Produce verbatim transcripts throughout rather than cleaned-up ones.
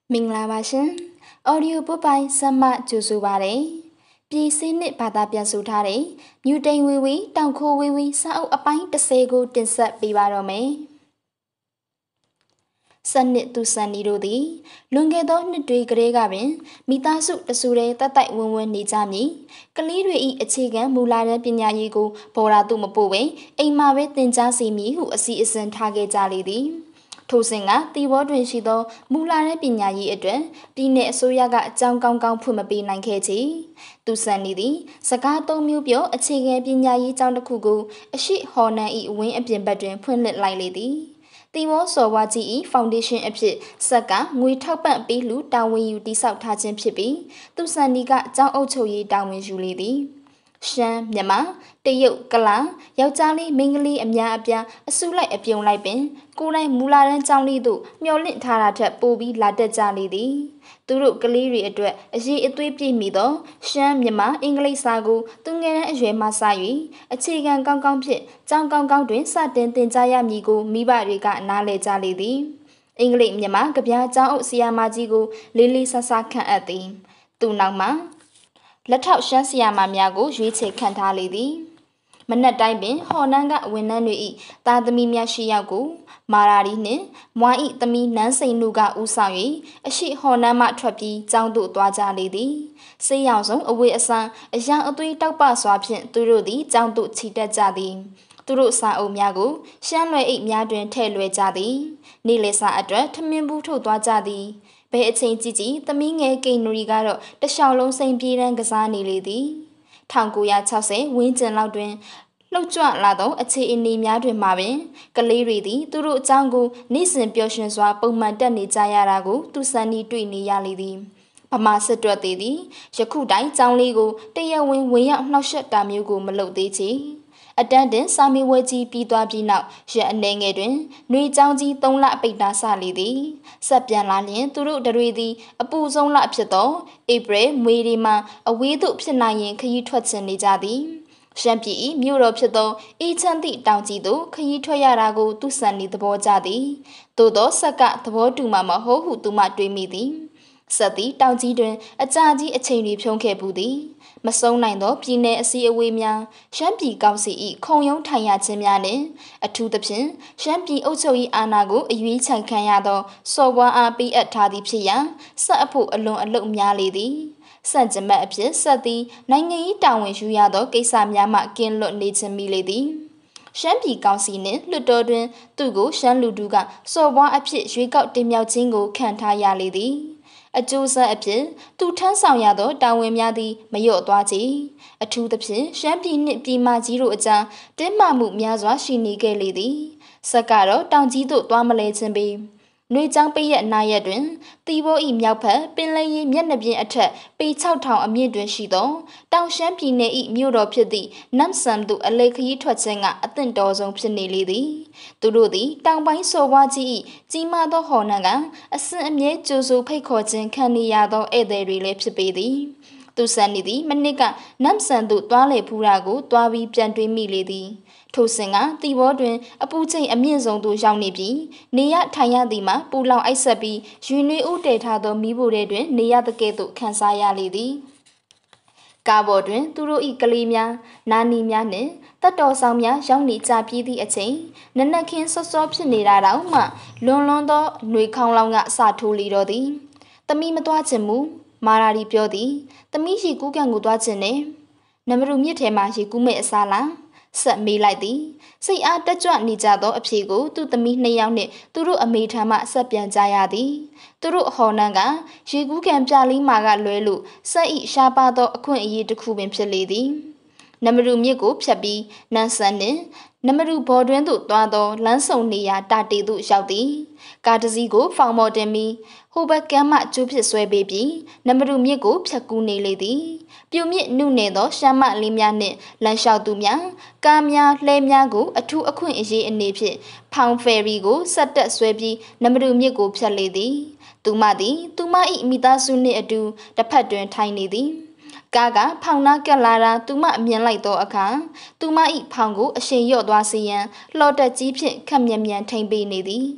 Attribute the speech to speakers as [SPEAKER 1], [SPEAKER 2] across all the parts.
[SPEAKER 1] မင်္ဂလာပါရှင်။ Audio book ပိုင်းဆက်မှကြိုဆိုပါရစေ။ပြည်စင်းနှစ်ဘာသာပြန်ဆိုထားတဲ့မြူတိန်ဝီဝီတောင်ခိုးဝီဝီစာအုပ်အပိုင်းတစ်ဆယ်ကိုတင်ဆက်ပေးပါတော့မယ်။စနစ်သူစံနီတို့သည်လွန်ခဲ့သောနှစ်တွေကလေးကပင်မိသားစုတစုတည်းတတ်တိုက်ဝန်းဝန်းနေကြမည်။ကလေးတွေ၏အခြေခံမူလာတဲ့ပညာရေးကိုဘော်ရာသူမပို့ပဲအိမ်မှာပဲသင်ကြားစီမည်ဟုအစီအစဉ်ထားခဲ့ကြလေသည်။ထိုစဉ်ကတီဘောတွင်ရှိသောမူလာတဲ့ပညာရေးအတွက်ပြည်내အစိုးရကအကြောင်းကောင်းကောင်းဖွင့်မပေးနိုင်ခဲ့ချေသူစံနေသည်စကားသုံးမျိုးပြောအခြေခံပညာရေးကျောင်းတစ်ခုကိုအရှိဟော်နန်၏ဝင်းအပြင်ဘက်တွင်ဖွင့်လှစ်လိုက်လေသည်တီဘောစော်ဝါကြီး၏ဖောင်ဒေးရှင်းအဖြစ်ဆက်ကငွေထောက်ပံ့ပေးလူတာဝန်ယူတိစောက်ထားခြင်းဖြစ်ပြီးသူစံနီကကျောင်းအုပ်ချုပ်ရေးတာဝန်ယူလေသည်ရှမ်းမြန်မာတရုတ်ကလာယောက်ျားလေးမိန်းကလေးအများအပြားအစုလိုက်အပြုံလိုက်ပင်ကိုယ်တိုင်မူလာတန်းကျောင်းလေးသို့မျှော်လင့်ထားတာထက်ပိုပြီးလာတက်ကြလေသည်သူတို့ကလေးတွေအတွက်အရေးအသွေးပြည့်မီသောရှမ်းမြန်မာအင်္ဂလိပ်စာကိုသူငယ်တဲ့အရွယ်မှစ၍အခြေခံကောင်းကောင်းဖြင့်ကျောင်းကောင်းကောင်းတွင်စတင်သင်ကြားရမည်ကိုမိဘတွေကနားလည်ကြလေသည်အင်္ဂလိပ်မြန်မာကဗျာကျောင်းအုပ်ဆရာမကြီးကိုလေးလေးဆဆခန့်အပ်သည်သူနောက်မှာလက်ထောက်ရှမ်းဆရာမများကိုရွေးချယ်ခန့်ထားလေသည်မနက်တိုင်းပင်ဟော်နန်းကဝန်ထမ်းတွေ၏သားသမီးများရှိယောက်ကိုမာရာရီနှင့်မွား၏သမီးနန်းစိန်တို့ကဦးဆောင်၍အရှိဟော်နန်းမှထွက်ပြီးကျောင်းသို့သွားကြလေသည်ဆေးရောင်ဆုံးအဝေးအဆန်းအရာအသွေးတောက်ပစွာဖြင့်သူတို့သည်ကျောင်းသို့ချီတက်ကြသည်သူတို့စာအုပ်များကိုရှမ်းလွယ်အိတ်များတွင်ထည့်လွှဲကြသည်နေ့လယ်စာအတွက်ထမင်းဘူးထုတ်သွားကြသည်ဘဲအချိန်ကြည့်ကြည့်သမီးငယ်ကိန်နူရီကတော့တလျှောက်လုံးစိန်ပြေးတန်းကစားနေလေသည်၁၉၆၀ဝန်းကျင်လောက်တွင်လှုပ်ကြွလာသောအခြေအနေများတွင်မှပင်ကလေးတွေသည်သူတို့အကြောင်းကိုနေ့စဉ်ပျော်ရွှင်စွာပုံမှန်တက်နေကြရတာကိုသူစံနီတွေ့နေရလေသည်ဗမာစစ်တွက်သေးသည်ယခုတိုင်ကျောင်းလေးကိုတရဝင်းဝင်ရောက်နှောက်ယှက်တာမျိုးကိုမလုပ်သေးချေအတန်းတင်စာမေးပွဲကြီးပြီးသွားပြီးနောက်ရက်အနေငယ်တွင်နှွေချောင်းကြီးသုံးလပိတ်တာစလေသည်ဆက်ပြန်လာလျင်သူတို့တွေသည်အပူဆုံးလဖြစ်သောဧပြီမေဒီမှအဝေးသို့ဖြစ်နိုင်ရင်ခရီးထွက်ချင်နေကြသည်ရှမ်းပြည်၏မြို့တော်ဖြစ်သောအေးချမ်းသည့်တောင်ကြီးသို့ခရီးထွက်ရတာကိုသူစံနေသဘောကျသည်သို့သောဆက်ကသဘောတူမှမဟုတ်ဟုသူမှတွေးမိသည်ဆက်သည်တောင်ကြီးတွင်အကြာကြီးအချိန်တွေဖြုံးခဲ့ပူသည်မဆုံးနိုင်သောပြည်내အစည်းအဝေးများရှမ်းပြည်ကောင်စီ၏ခုံရုံးထိုင်ရခြင်းများနှင့်အထူးသဖြင့်ရှမ်းပြည်အုပ်ချုပ်ရေးအာဏာကိုအရွေးချယ်ခံရသောစော်ဘွားအားပေးအပ်ထားသည်ဖြစ်ရာဆက်အဖို့အလွန်အလုတ်များလေသည်စန့်ကျင်ဘက်အဖြစ်ဆက်သည်နိုင်ငံရေးတာဝန်ယူရသောကိစ္စများမှကင်းလွတ်နေခြင်းမိလေသည်ရှမ်းပြည်ကောင်စီနှင့်လွှတ်တော်တွင်သူ့ကိုရှမ်းလူထုကစော်ဘွားအဖြစ်ရွေးကောက်တင်မြှောက်ခြင်းကိုခံထားရလေသည်အကျိုးဆက်အဖြစ်သူထမ်းဆောင်ရသောတာဝန်များသည်မလျော့သွားချေအထူးသဖြင့်ရှမ်းပြည်နှင့်ပြည်မကြီးတို့အကြားတင်းမာမှုများစွာရှိနေခဲ့လေသည်ဆက်ကတော့တောင်ကြီးသို့သွားမလဲခြင်းပေနှွေချောင်းပိရက်နာရက်တွင်တီဘိုး၏မြောက်ဖက်ပင်လယ်ရေမျက်နှာပြင်အထက်ပေ၆ထောင်အမြင့်တွင်ရှိသောတောင်ရှမ်းပြည်နယ်၏မြို့တော်ဖြစ်သည့်နမ်ဆမ်သို့အလေခရီးထွက်ခြင်းကအသင့်တော်ဆုံးဖြစ်နေလေသည်သူတို့သည်တောင်ပိုင်းစော်ဘွားကြီး၏ကြီးမားသောဟော်နန်းကအစဉ်အမြဲကြိုဆိုဖိတ်ခေါ်ခြင်းခံနေရသောဧည့်သည်တွေလည်းဖြစ်ပေသည်သူစံနေသည်မနစ်ကနမ်ဆန်သို့တွားလေဖူးတာကိုတွားပြီးပြန်တွေးမိလေသည်ထိုစဉ်ကတီဘောတွင်အပူချိန်အမြင့်ဆုံးသို့ရောက်နေပြီးနေရထိုင်ရသည်မှာပူလောင်အိုက်ဆက်ပြီးရွှေနွေဦးတည်ထားသောမီးဖိုထဲတွင်နေရသကဲ့သို့ခံစားရလေသည်ကားပေါ်တွင်သူတို့၏ကလေးများနာနီများနှင့်တပ်တော်ဆောင်များရောက်နေကြပြီးသည့်အချိန်နနက်ခင်းစောစောဖြစ်နေတာတောင်မှလွန်လွန်သောຫນွေခေါင်းလောင်းကအစထိုးလေတော့သည်သမီးမသွားချင်မူမာရာရီပြောသည်သမီးရေကူးကန်ကိုသွားချင်တယ်နမရူမြစ်ထဲမှာရေကူးမဲ့အစားလားဆက်မေးလိုက်သည်စိတ်အားတက်ကြွနေကြသောအဖြေကိုသူ့သမီးနှစ်ယောက်နှင့်သူတို့အမေထံမှဆက်ပြန်ကြရသည်သူတို့အဟော်နန်းကရေကူးကန်ပြလီမာကလွဲလို့ဆက်ဤရှားပါသောအခွင့်အရေးတစ်ခုပင်ဖြစ်လေသည်နမရူမြစ်ကိုဖြတ်ပြီးနန်းဆန်နှင့်နမရူဘော်တွင်သို့သွားသောလမ်းဆုံနေရာတာတေသို့ရောက်သည်ကားတစ်စီးကိုဖောင်မော်တင်ပြီးဟိုဘက်ကမ်းမှကျိုးဖြစ်ဆွဲပေးပြီးနမရူမြစ်ကိုဖြတ်ကူးနေလေသည်ပြုံမြင့်နှုတ်နေသောရှမ်းမလေးများနှင့်လမ်းလျှောက်သူများကားများလှဲများကိုအထူးအခွင့်အရေးအနေဖြင့်ဖောင်ဖယ်ရီကိုဆက်တက်ဆွဲပြီးနမရူမြစ်ကိုဖြတ်လေသည်သူမသည်သူမ၏မိသားစုနှင့်အတူတစ်ဖက်တွင်ထိုင်နေသည်ကားကဖောင်နာကက်လာတာသူမအမြင်လိုက်သောအခါသူမ၏ဖောင်ကိုအရှိန်လျော့သွားစေရန်လှော်တက်ကြီးဖြင့်ခက်မြန်မြန်ထိန်ပေးနေသည်သူ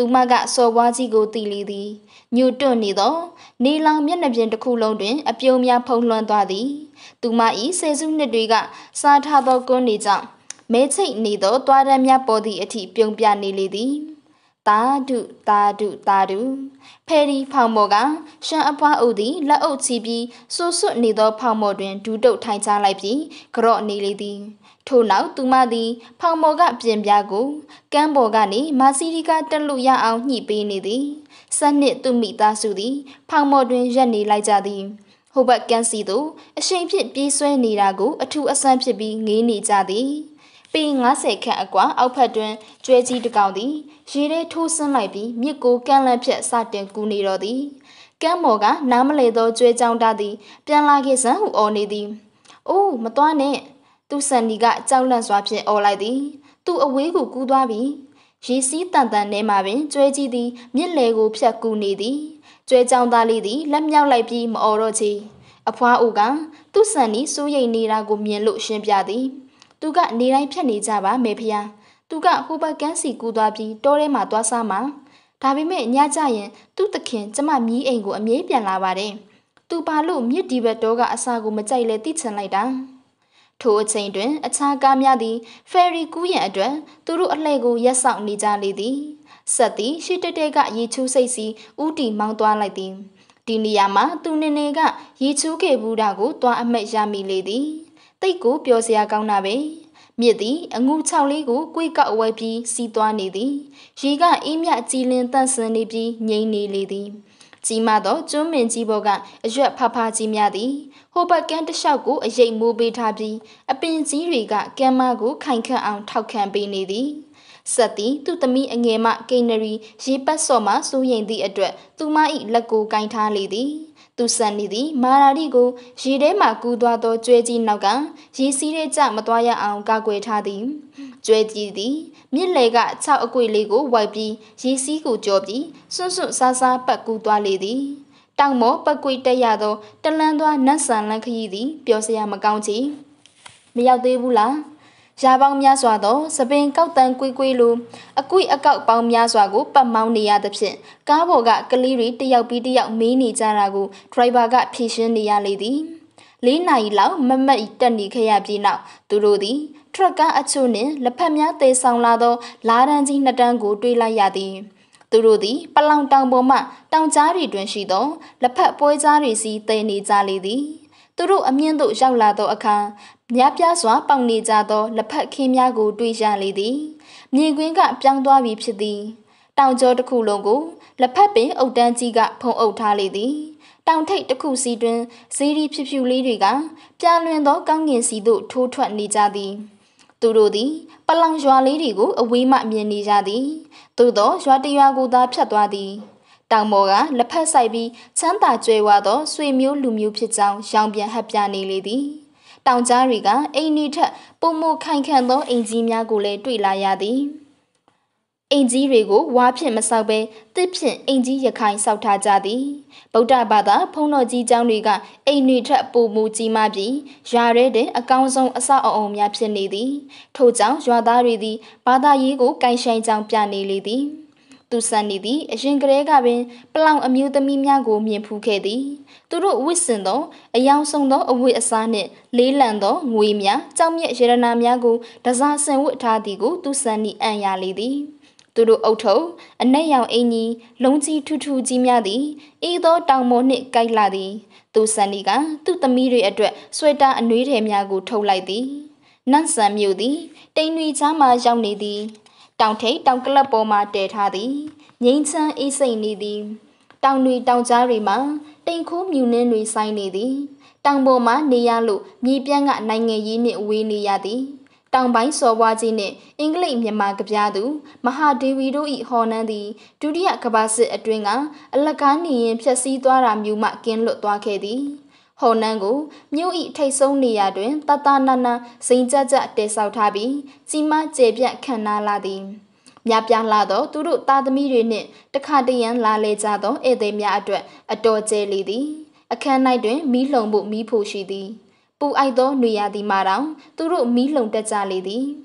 [SPEAKER 1] သူမကစော်ဘွားကြီးကိုတီလီသည်ညူတွန့်နေသောနေလောင်မျက်နှာပြင်တစ်ခုလုံးတွင်အပြုံးများဖုံးလွှမ်းသွားသည်သူမ၏ဆယ်စုနှစ်တွေကစားထားသောကွန်းနေကြောင့်မဲချိတ်နေသောတွားတန်းများပေါ်သည့်အထိပြုံးပြနေလေသည်တာဒုတာဒုတာဒုဖယ်ရီဖောင်မော်ကရှမ်းအဖွားအုပ်သည်လက်အုပ်ချီပြီးဆိုးဆွတ်နေသောဖောင်မော်တွင်ဒူးတုပ်ထိုင်ချလိုက်ပြီးကြော့နေလေသည်ထို့နောက်သူမသည်ဖောင်မော်ကပြင်ပြကိုကမ်းပေါ်ကနေမာစီရီကတက်လို့ရအောင်ညှိပေးနေသည်စနစ်သူမိသားစုသည်ဖောင်မော်တွင်ရက်နေလိုက်ကြသည်ဟိုဘက်ကန်းစီသို့အရှိန်ဖြင့်ပြေးဆွဲနေတာကိုအထူးအဆန်းဖြစ်ပြီးငေးနေကြသည်ပေငါးဆယ်ခန့်အကွာအောက်ဖက်တွင်ကျွဲကြီးတစ်ကောင်သည်ရေထဲထိုးဆင်းလိုက်ပြီးမြစ်ကိုကမ်းလန့်ဖြတ်စတင်ကူနေတော်သည်ကမ်းမော်ကနားမလဲသောကျွဲကြောင်သားသည်ပြန်လာခဲ့စမ်းဟုအော်နေသည်အိုးမသွားနဲ့သူဆန်ဒီကကြောက်လန့်စွာဖြင့်အော်လိုက်သည်သူအဝေးကိုကူးသွားပြီရေစီးတန်တန်ထဲမှပင်ကျွဲကြီးသည်မြစ်လေကိုဖြတ်ကူနေသည်ကျွဲကြောင်သားလေးသည်လက်မြောက်လိုက်ပြီးမအော်တော့ချေအဖွားအိုကသူဆန်ဒီစိုးရိမ်နေတာကိုမြင်လို့ရှင်းပြသည်သူကနေတိုင်းဖြတ်နေကြပါမေဖျားသူကဟိုဘက်ကန်းစီကူသွားပြီးတောထဲမှာသွားစားမှာဒါပေမဲ့ညကြရင်သူ့သခင်ကျမမြီးအိမ်ကိုအမြဲပြန်လာပါတယ်သူပါလို့မြစ်ဒီဘက်တော့ကအစာကိုမကြိုက်လဲတိချင်လိုက်တာထိုအချိန်တွင်အခြားကားများသည်ဖယ်ရီကူးရန်အတွက်သူတို့အလှည့်ကိုရက်ဆောင်နေကြလေသည်ဆက်သည်ရှိတက်တဲ့ကရေချူးစိတ်စီဥတီမောင်းသွားလိုက်သည်ဒီနေရာမှာသူနေနေကရေချူးခဲ့ဘူးတာကိုတွားအမိတ်ရမိလေသည်တိတ်ကိုပျော်စရာကောင်းတာပဲမြစ်သည်အငူချောက်လေးကိုကွေးကောက်ဝဲပြီးစီးသွားနေသည်ရေကအေးမြကြည်လင်တန့်စင်နေပြီးငြိမ်နေလေသည်ကြီးမားသောကျွန်းမင်ကြီးဘောကအရွက်ဖဖကြီးများသည်ဟိုဘက်ကန်းတစ်လျှောက်ကိုအရိပ်မိုးပေးထားပြီးအပင်ကြီးတွေကကမ်းမကိုခိုင်ခန့်အောင်ထောက်ခံပေးနေသည်ဆက်သည်သူ့သမီးအငယ်မကိန်းနရီရေပတ်စော့မှစိုးရိမ်သည့်အတွက်သူမ၏လက်ကိုကင်ထားလေသည်သူဆန်နေသည်မာရာရီကိုရေထဲမှကူးသွားသောကျွဲကြီးနောက်ကရေစီးထဲကျမသွားရအောင်ကာကွယ်ထားသည်ကျွဲကြီးသည်မြစ်လေက၆အကွေလေးကိုဝိုက်ပြီးရေစီးကိုကြောပြီးစွန့်စွန့်ဆားဆားပတ်ကူးသွားလေသည်တောင်မောပတ်ကွေတက်ရသောတလန်းသွားနတ်ဆန်လန်းခရီးသည်ပျော်စရာမကောင်းချေမရောက်သေးဘူးလားရာပေါင်းများစွာသောစပင်ကောက်တန်ကွေးကွေးလိုအကွိအကောက်ပေါင်းများစွာကိုပတ်မောင်းနေရသဖြင့်ကားပေါ်ကကလေးတွေတယောက်ပြီးတယောက်မေးနေကြတာကိုဒရိုင်ဘာကဖြေရှင်းနေရလေသည်လေးနာရီလောက်မမတ်တက်နေခဲ့ရပြီးနောက်သူတို့သည်ထရက်ကားအချို့နှင့်လက်ဖက်များသေဆောင်လာသောလာတန်းကြီးနှစ်တန်းကိုတွေးလိုက်ရသည်သူတို့သည်ပလောင်တောင်ပေါ်မှတောင်ကြားတွေတွင်ရှိသောလက်ဖက်ပွဲကြားတွေစီတည်နေကြလေသည်သူတို့အမြင့်သို့ရောက်လာသောအခါများပြားစွာပေါင်နေကြသောလက်ဖက်ခင်းများကိုတွေ့ရလေသည်မြေကွင်းကပြောင်းသွားပြီဖြစ်သည်တောင်ကျောတစ်ခုလုံးကိုလက်ဖက်ပင်အုတ်တန်းကြီးကဖုံးအုပ်ထားလေသည်တောင်ထိပ်တစ်ခုစီတွင်ဇီရီဖြူဖြူလေးတွေကပြာလွင်သောကောင်းကင်စီသို့ထိုးထွက်နေကြသည်သူတို့သည်ပလောင်ရွာလေးတွေကိုအဝေးမှမြင်နေကြသည်သို့သောရွာတရွာကိုသာဖြတ်သွားသည်တောင်ပေါ်ကလက်ဖက်ဆိုင်ပြီးချမ်းသာကြွယ်ဝသောဆွေမျိုးလူမျိုးဖြစ်ကြောင်းရောင်ပြန်ဟပ်ပြနေလေသည်တောင်ကြားတွေကအိမ်နီထက်ပုံမခိုင်ခန့်သောအိမ်ကြီးများကိုလည်းတွေ့လာရသည်အိမ်ကြီးတွေကိုဝါဖြင့်မဆောက်ဘဲတစ်ဖြင့်အိမ်ကြီးရခိုင်ဆောက်ထားကြသည်ဗုဒ္ဓဘာသာဘုန်းတော်ကြီးကျောင်းတွေကအိမ်တွေထက်ပိုမိုကြီးမားပြီးရွာရဲတဲ့အကောင်းဆုံးအဆောက်အအုံများဖြစ်နေသည်ထို့ကြောင့်ရွာသားတွေသည်ဘာသာရေးကိုကိုင်ဆိုင်ကြောင်းပြနေလေသည်သူဆန်နေသည်အရင်ကတည်းကပင်ပလောင်အမျိုးသမီးများကိုမြင်ဖူးခဲ့သည်သူတို့ဝစ်စင်သောအယောင်ဆုံးသောအဝတ်အစားနှင့်လေးလံသောငွေများကြောင်မြက်ရတနာများကိုတစားဆင်ဝတ်ထားသည်ကိုသူဆန်နေအံ့ရလေသည်သူတို့အုပ်ထုပ်အနက်ရောင်အင်ကြီးလုံးကြီးထူးထူးကြီးများသည်အေးသောတောင်ပေါ်နှင့်ကိုက်လာသည်သူဆန်နေကသူ့သမီးတွေအတွက်ဆွေတာအနှွေးထည်များကိုထုတ်လိုက်သည်နတ်ဆန်မျိုးသည်တိမ်တွေချားမှရောက်နေသည်တောင်ထိပ်တောင်ကလပ်ပေါ်မှတည်ထားသည်ငိမ့်ချမ်းအေးစိမ့်နေသည်တောင်တွေတောင်ကြားတွေမှာတိမ်ခိုးမြူနှင်းတွေဆိုင်နေသည်တောင်ပေါ်မှနေရလို့မြေပြန့်ကနိုင်ငံရေးနှင့်ဝေးနေရသည်တောင်ပိုင်းစော်ဘွားကြီးနှင့်အင်္ဂလိပ်မြန်မာကဗျာသူမဟာဒေဝီတို့၏ဟော်နှန်းသည်ဒုတိယကမ္ဘာစစ်အတွင်းကအလကားနေရင်ဖျက်ဆီးသွားတာမျိုးမှကင်းလွတ်သွားခဲ့သည်ဟော်နှန်းကိုမြို့၏ထိတ်ဆုံးနေရာတွင်တတနာနာစိန်ကြကြတဲဆောက်ထားပြီးကြီးမားကျယ်ပြန့်ခန့်နားလာသည်များပြားလာသောသူတို့သားသမီးတွေနှင့်တခါတရံလာလေကြသောဧည့်သည်များအတွက်အတော်ကျဲလေသည်အခန်း၌တွင်မီးလှုံဖို့မီးဖို့ရှိသည်ပူအိုက်သောနေရာသည်မှာတောင်သူတို့မီးလှုံတက်ကြလေသည်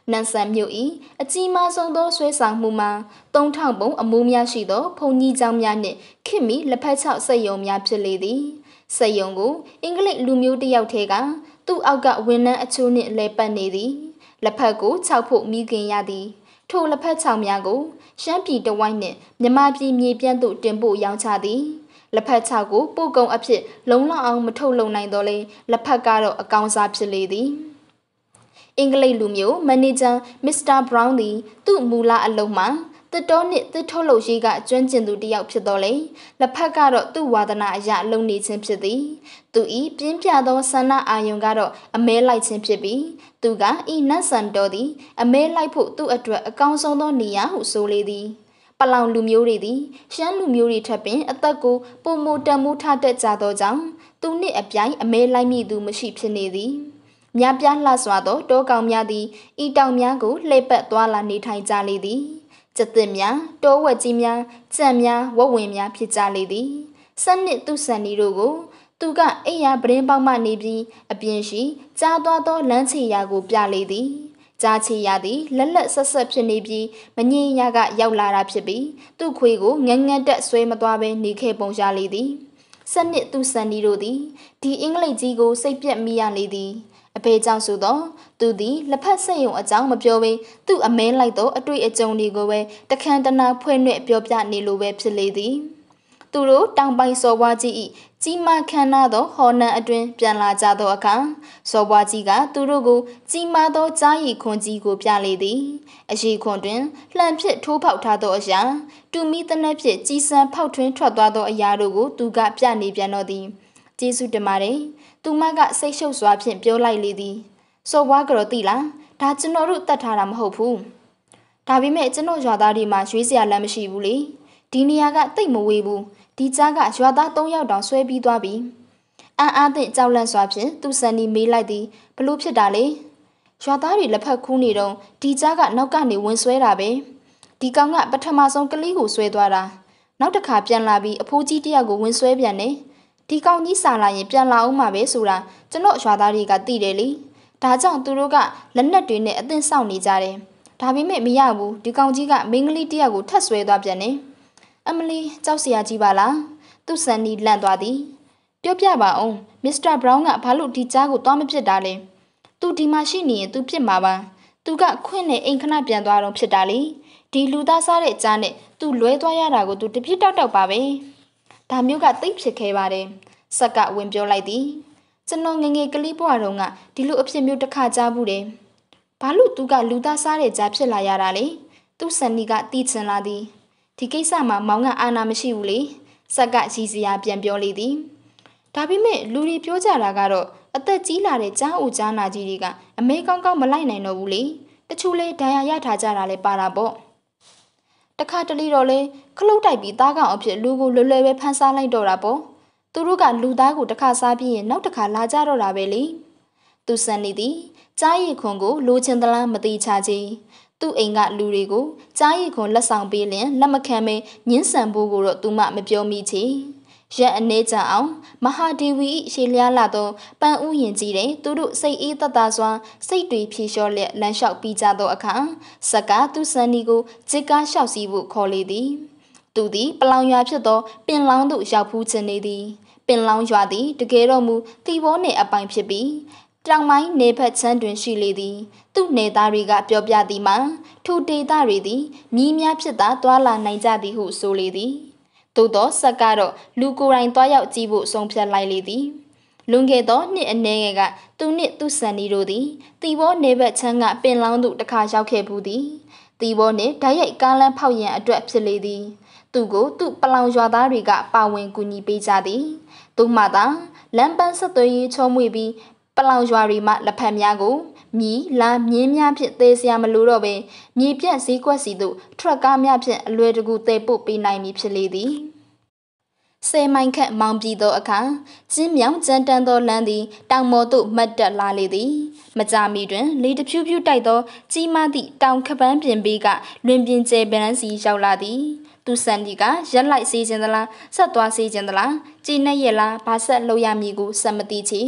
[SPEAKER 1] နန်ဆန်မြို့၏အကြီးမားဆုံးသောဆွဲဆောင်မှုမှာသုံးထောင်ပုံအမိုးများရှိသောဘုံကြီးကျောင်းများနှင့်ခေတ်မီလက်ဖက်ချောက်စက်ရုံများဖြစ်လေသည်စက်ရုံကိုအင်္ဂလိပ်လူမျိုးတစ်ယောက်ထဲကသူ့အောက်ကဝန်ထမ်းအချို့နှင့်လဲပတ်နေသည်လက်ဖက်ကိုခြောက်ဖို့မိခင်ရသည်ထိုလက်ဖက်ချောက်များကိုရှမ်းပြည်တဝိုင်းနှင့်မြမပြည်မြေပြန့်သို့တင်ပို့ရောင်းချသည်လက်ဖက်ချောက်ကိုပို့ကုန်အဖြစ်လုံလောက်အောင်မထုတ်လုပ်နိုင်တော့လေလက်ဖက်ကတော့အကောင်စားဖြစ်လေသည်အင်္ဂလိပ်လူမျိုးမန်နေဂျာမစ္စတာဘရောင်းသည်သူ့မူလအလုပ်မှာတစ်တော်နှင့်တစ်ထုတ်လုပ်ရေးကကျွမ်းကျင်သူတစ်ယောက်ဖြစ်တော်လေလက်ဖက်ကတော့သူ့ဝါဒနာအရလုံနေခြင်းဖြစ်သည်သူဤပြင်းပြသောဆန္ဒအာယုံကတော့အမဲလိုက်ခြင်းဖြစ်ပြီးသူကဤနတ်ဆန်တော်သည်အမဲလိုက်ဖို့သူ့အတွက်အကောင်းဆုံးသောနေရာဟုဆိုလေသည်ပလောင်လူမျိုးတွေသည်ရှမ်းလူမျိုးတွေထပ်ပင်အသက်ကိုပုံမတန်မှုထတတ်ကြသောကြောင့်သူနှင့်အပြိုင်အမဲလိုက်မိသူမရှိဖြစ်နေသည်မြပြလှစွာသောတောကောင်များသည်ဤတောင်များကိုလှည့်ပတ်သွားလာနေထိုင်ကြလေသည်ကျက်သစ်များတောဝက်ကြီးများကြံများဝက်ဝင်များဖြစ်ကြလေသည်စနစ်သူဆန်ဒီတို့ကိုသူကအိယာပရင်းပေါက်မှနေပြီးအပြင်ရှိကြားသွားသောလမ်းချေရာကိုပြလေသည်ကြားချေရာသည်လက်လက်ဆက်ဆက်ဖြစ်နေပြီးမငြင်းရကရောက်လာတာဖြစ်ပြီးသူ့ခွေးကိုငငတ်တက်ဆွဲမသွားဘဲနေခဲ့ပုံရလေသည်စနစ်သူဆန်ဒီတို့သည်ဒီအင်္ဂလိပ်ကြီးကိုစိတ်ပြက်မိရလေသည်အဖေကြောင့်ဆိုတော့သူသည်လက်ဖက်ဆက်ယုံအကြောင်းမပြောဘဲသူ့အမဲလိုက်သောအတွေ့အကြုံတွေကိုပဲတခမ်းတနာဖွဲ့နှဲ့ပြောပြနေလိုပဲဖြစ်လေသည်သူတို့တောင်ပိုင်းစော်ဘွားကြီး၏ကြီးမားခမ်းနားသောဟော်နံအတွင်ပြန်လာကြသောအခါစော်ဘွားကြီးကသူတို့ကိုကြီးမားသောကြားရည်ခွန်ကြီးကိုပြလေသည်အရှိခွန်တွင်လှန်ဖြစ်ထိုးဖောက်ထားသောအရာတူမီတနက်ဖြစ်ကြီးစံဖောက်ထွင်းထွက်သွားသောအရာတို့ကိုသူကပြနေပြန်တော့သည်ကျေးဇူးတင်ပါတယ်သူမကစိတ်ရှုပ်စွာဖြင့်ပြောလိုက်လေသည်စော်ဘွားကတော့သိလားဒါကျွန်တော်တို့တတ်ထားတာမဟုတ်ဘူးဒါပေမဲ့ကျွန်တော်ရွာသားတွေမှာရွေးစရာလမ်းမရှိဘူးလေဒီနေရာကတိတ်မဝေးဘူးဒီကြားကရွာသား၃ယောက်တောင်ဆွဲပြီးသွားပြီအန်အားသင့်ကြောက်လန့်စွာဖြင့်သူ့ဆန်ဒီမေးလိုက်သည်ဘလို့ဖြစ်တာလဲရွာသားတွေလက်ဖက်ခူးနေတော့ဒီကြားကနောက်ကနေဝင်ဆွဲတာပဲဒီကောင်ကပထမဆုံးကလေးကိုဆွဲသွားတာနောက်တစ်ခါပြန်လာပြီးအဖိုးကြီးတယောက်ကိုဝင်ဆွဲပြန်တယ်ဒီကောင်ကြီးစာလာရင်ပြန်လာအောင်မှာပဲဆိုတာကျွန်တော်ရွာသားတွေကသိတယ်လေဒါကြောင့်သူတို့ကလက်နက်တွေနဲ့အသင့်စောင့်နေကြတယ်ဒါပေမဲ့မရဘူးဒီကောင်ကြီးကမိန်းကလေးတယောက်ကိုထပ်ဆွဲသွားပြန်တယ်အမလီကြောက်စရာကြီးပါလားသူ့ဆန်နီလန့်သွားသည်ပြောပြပါအောင်မစ္စတာဘရောင်းကဘာလို့ဒီကြားကိုသွားမဖြစ်တာလဲသူဒီမှာရှိနေရင်သူဖြစ်မှာပါသူကခွင့်နဲ့အိမ်ခဏပြန်သွားတော့ဖြစ်တာလေဒီလူသားစားတဲ့ကြားနဲ့သူလွဲသွားရတာကိုသူတပြစ်တောက်တောက်ပါပဲဒါမျိုးကသိပ်ဖြစ်ခဲ့ပါတယ်ဆက်ကဝင်ပြောလိုက်သည်ကျွန်တော်ငငယ်ကလေးဘွားတုန်းကဒီလိုအဖြစ်မျိုးတစ်ခါကြားဘူးတယ်ဘာလို့သူကလူသားစားတဲ့ကြားဖြစ်လာရတာလဲသူ့ဆန်နီကတီးချင်လာသည်ဒီကိစ္စမှာမောင်ကအာနာမရှိဘူးလေဆက်ကကြီးစရာပြန်ပြောလေသည်ဒါပေမဲ့လူတွေပြောကြတာကတော့အသက်ကြီးလာတဲ့ကြားအိုကြားနာကြီးတွေကအမေကောင်းကောင်းမလိုက်နိုင်တော့ဘူးလေတချို့လဲဒဏ်ရာရထားကြတာလဲပါတာပေါ့တခါတလေတော့လဲခလုတ်တိုက်ပြီးသားကောင်အဖြစ်လူကိုလွယ်လွယ်ပဲဖမ်းစားလိုက်တော့တာပေါ့သူတို့ကလူသားကိုတစ်ခါစားပြီးရင်နောက်တစ်ခါလာကြတော့တာပဲလေသူစံနေသည်ကြားရည်ခွန်ကိုလိုချင်သလားမသိချခြင်းသူ့အိမ်ကလူတွေကိုကြားရည်ခွန်လက်ဆောင်ပေးလင်လက်မခံမဲညှင်းဆန်ဖို့ကိုတော့သူမမပြောမိချေရက်အနေကြအောင်မဟာဒေဝီရှေလျားလာသောပန်းဥယင်ကြီးတဲ့သူတို့စိတ်အေးသက်သာစွာစိတ်တွေဖြေလျှော့လက်လမ်းလျှောက်ပြီးကြသောအခါစက်ကသူ့ဆန်နီကိုဂျစ်ကားလျှောက်စီးဖို့ခေါ်လေသည်သူသည်ပလောင်ရွာဖြစ်သောပင်လောင်းသို့ရောက်ဖူးခြင်းနေသည်ပင်လောင်းရွာသည်တကယ်တော့မူတီဘောနယ်အပိုင်ဖြစ်ပြီးတောင်ပိုင်းနေဖက်ချမ်းတွင်ရှိလေသည်သူ့နေသားတွေကပြောပြသည်မှာထိုဒေသတွေသည်မြီးများဖြစ်သာတွာလာနိုင်ကြသည်ဟုဆိုလေသည်သို့သောဆက်ကတော့လူကိုယ်တိုင်တွားရောက်ကြည့်ဖို့ဆုံးဖြတ်လိုက်လေသည်လွန်ခဲ့သောနှစ်အနည်းငယ်ကသူနှင့်သူ့ဆန်နီတို့သည်တီဘောနေဘက်ချမ်းကပင်လောင်းသို့တစ်ခါရောက်ခဲ့ဘူးသည်တီဘောနှင့်ဓာတ်ရိုက်ကားလမ်းဖောက်ရန်အတွက်ဖြစ်လေသည်သူကိုသူ့ပလောင်ရွာသားတွေကပါဝင်ကူညီပေးကြသည်သူမှသာလမ်းပန်းဆက်သွယ်ရေးချုံးမွေပြီးပလောင်ရွာတွေမှလက်ဖက်များကိုမြီးလာမြင်းများဖြင့်သေစရာမလိုတော့ပဲမြေပြန့်စည်းကွက်စီသို့ထရက်ကားများဖြင့်အလွယ်တကူသေပို့ပေးနိုင်မည်ဖြစ်လေသည်ဆယ်မိုင်ခန့်မောင်းပြီးသောအခါကျင်းမြောင်ကြမ်းတမ်းသောလမ်းသည်တောင်ပေါ်သို့မတ်တက်လာလေသည်မကြာမီတွင်လေတဖြူးဖြူးတိုက်သောကြီးမားသည့်တောင်ခပန်းပြင်ဘေးကလွင်ပြင်ကျဲပန်းစီရောက်လာသည်သူစန်ဒီကရက်လိုက်စေးခြင်းသလားဆက်သွားစေးခြင်းသလားကြည်နဲ့ရလားဘာဆက်လုပ်ရမည်ကိုစက်မသိချေ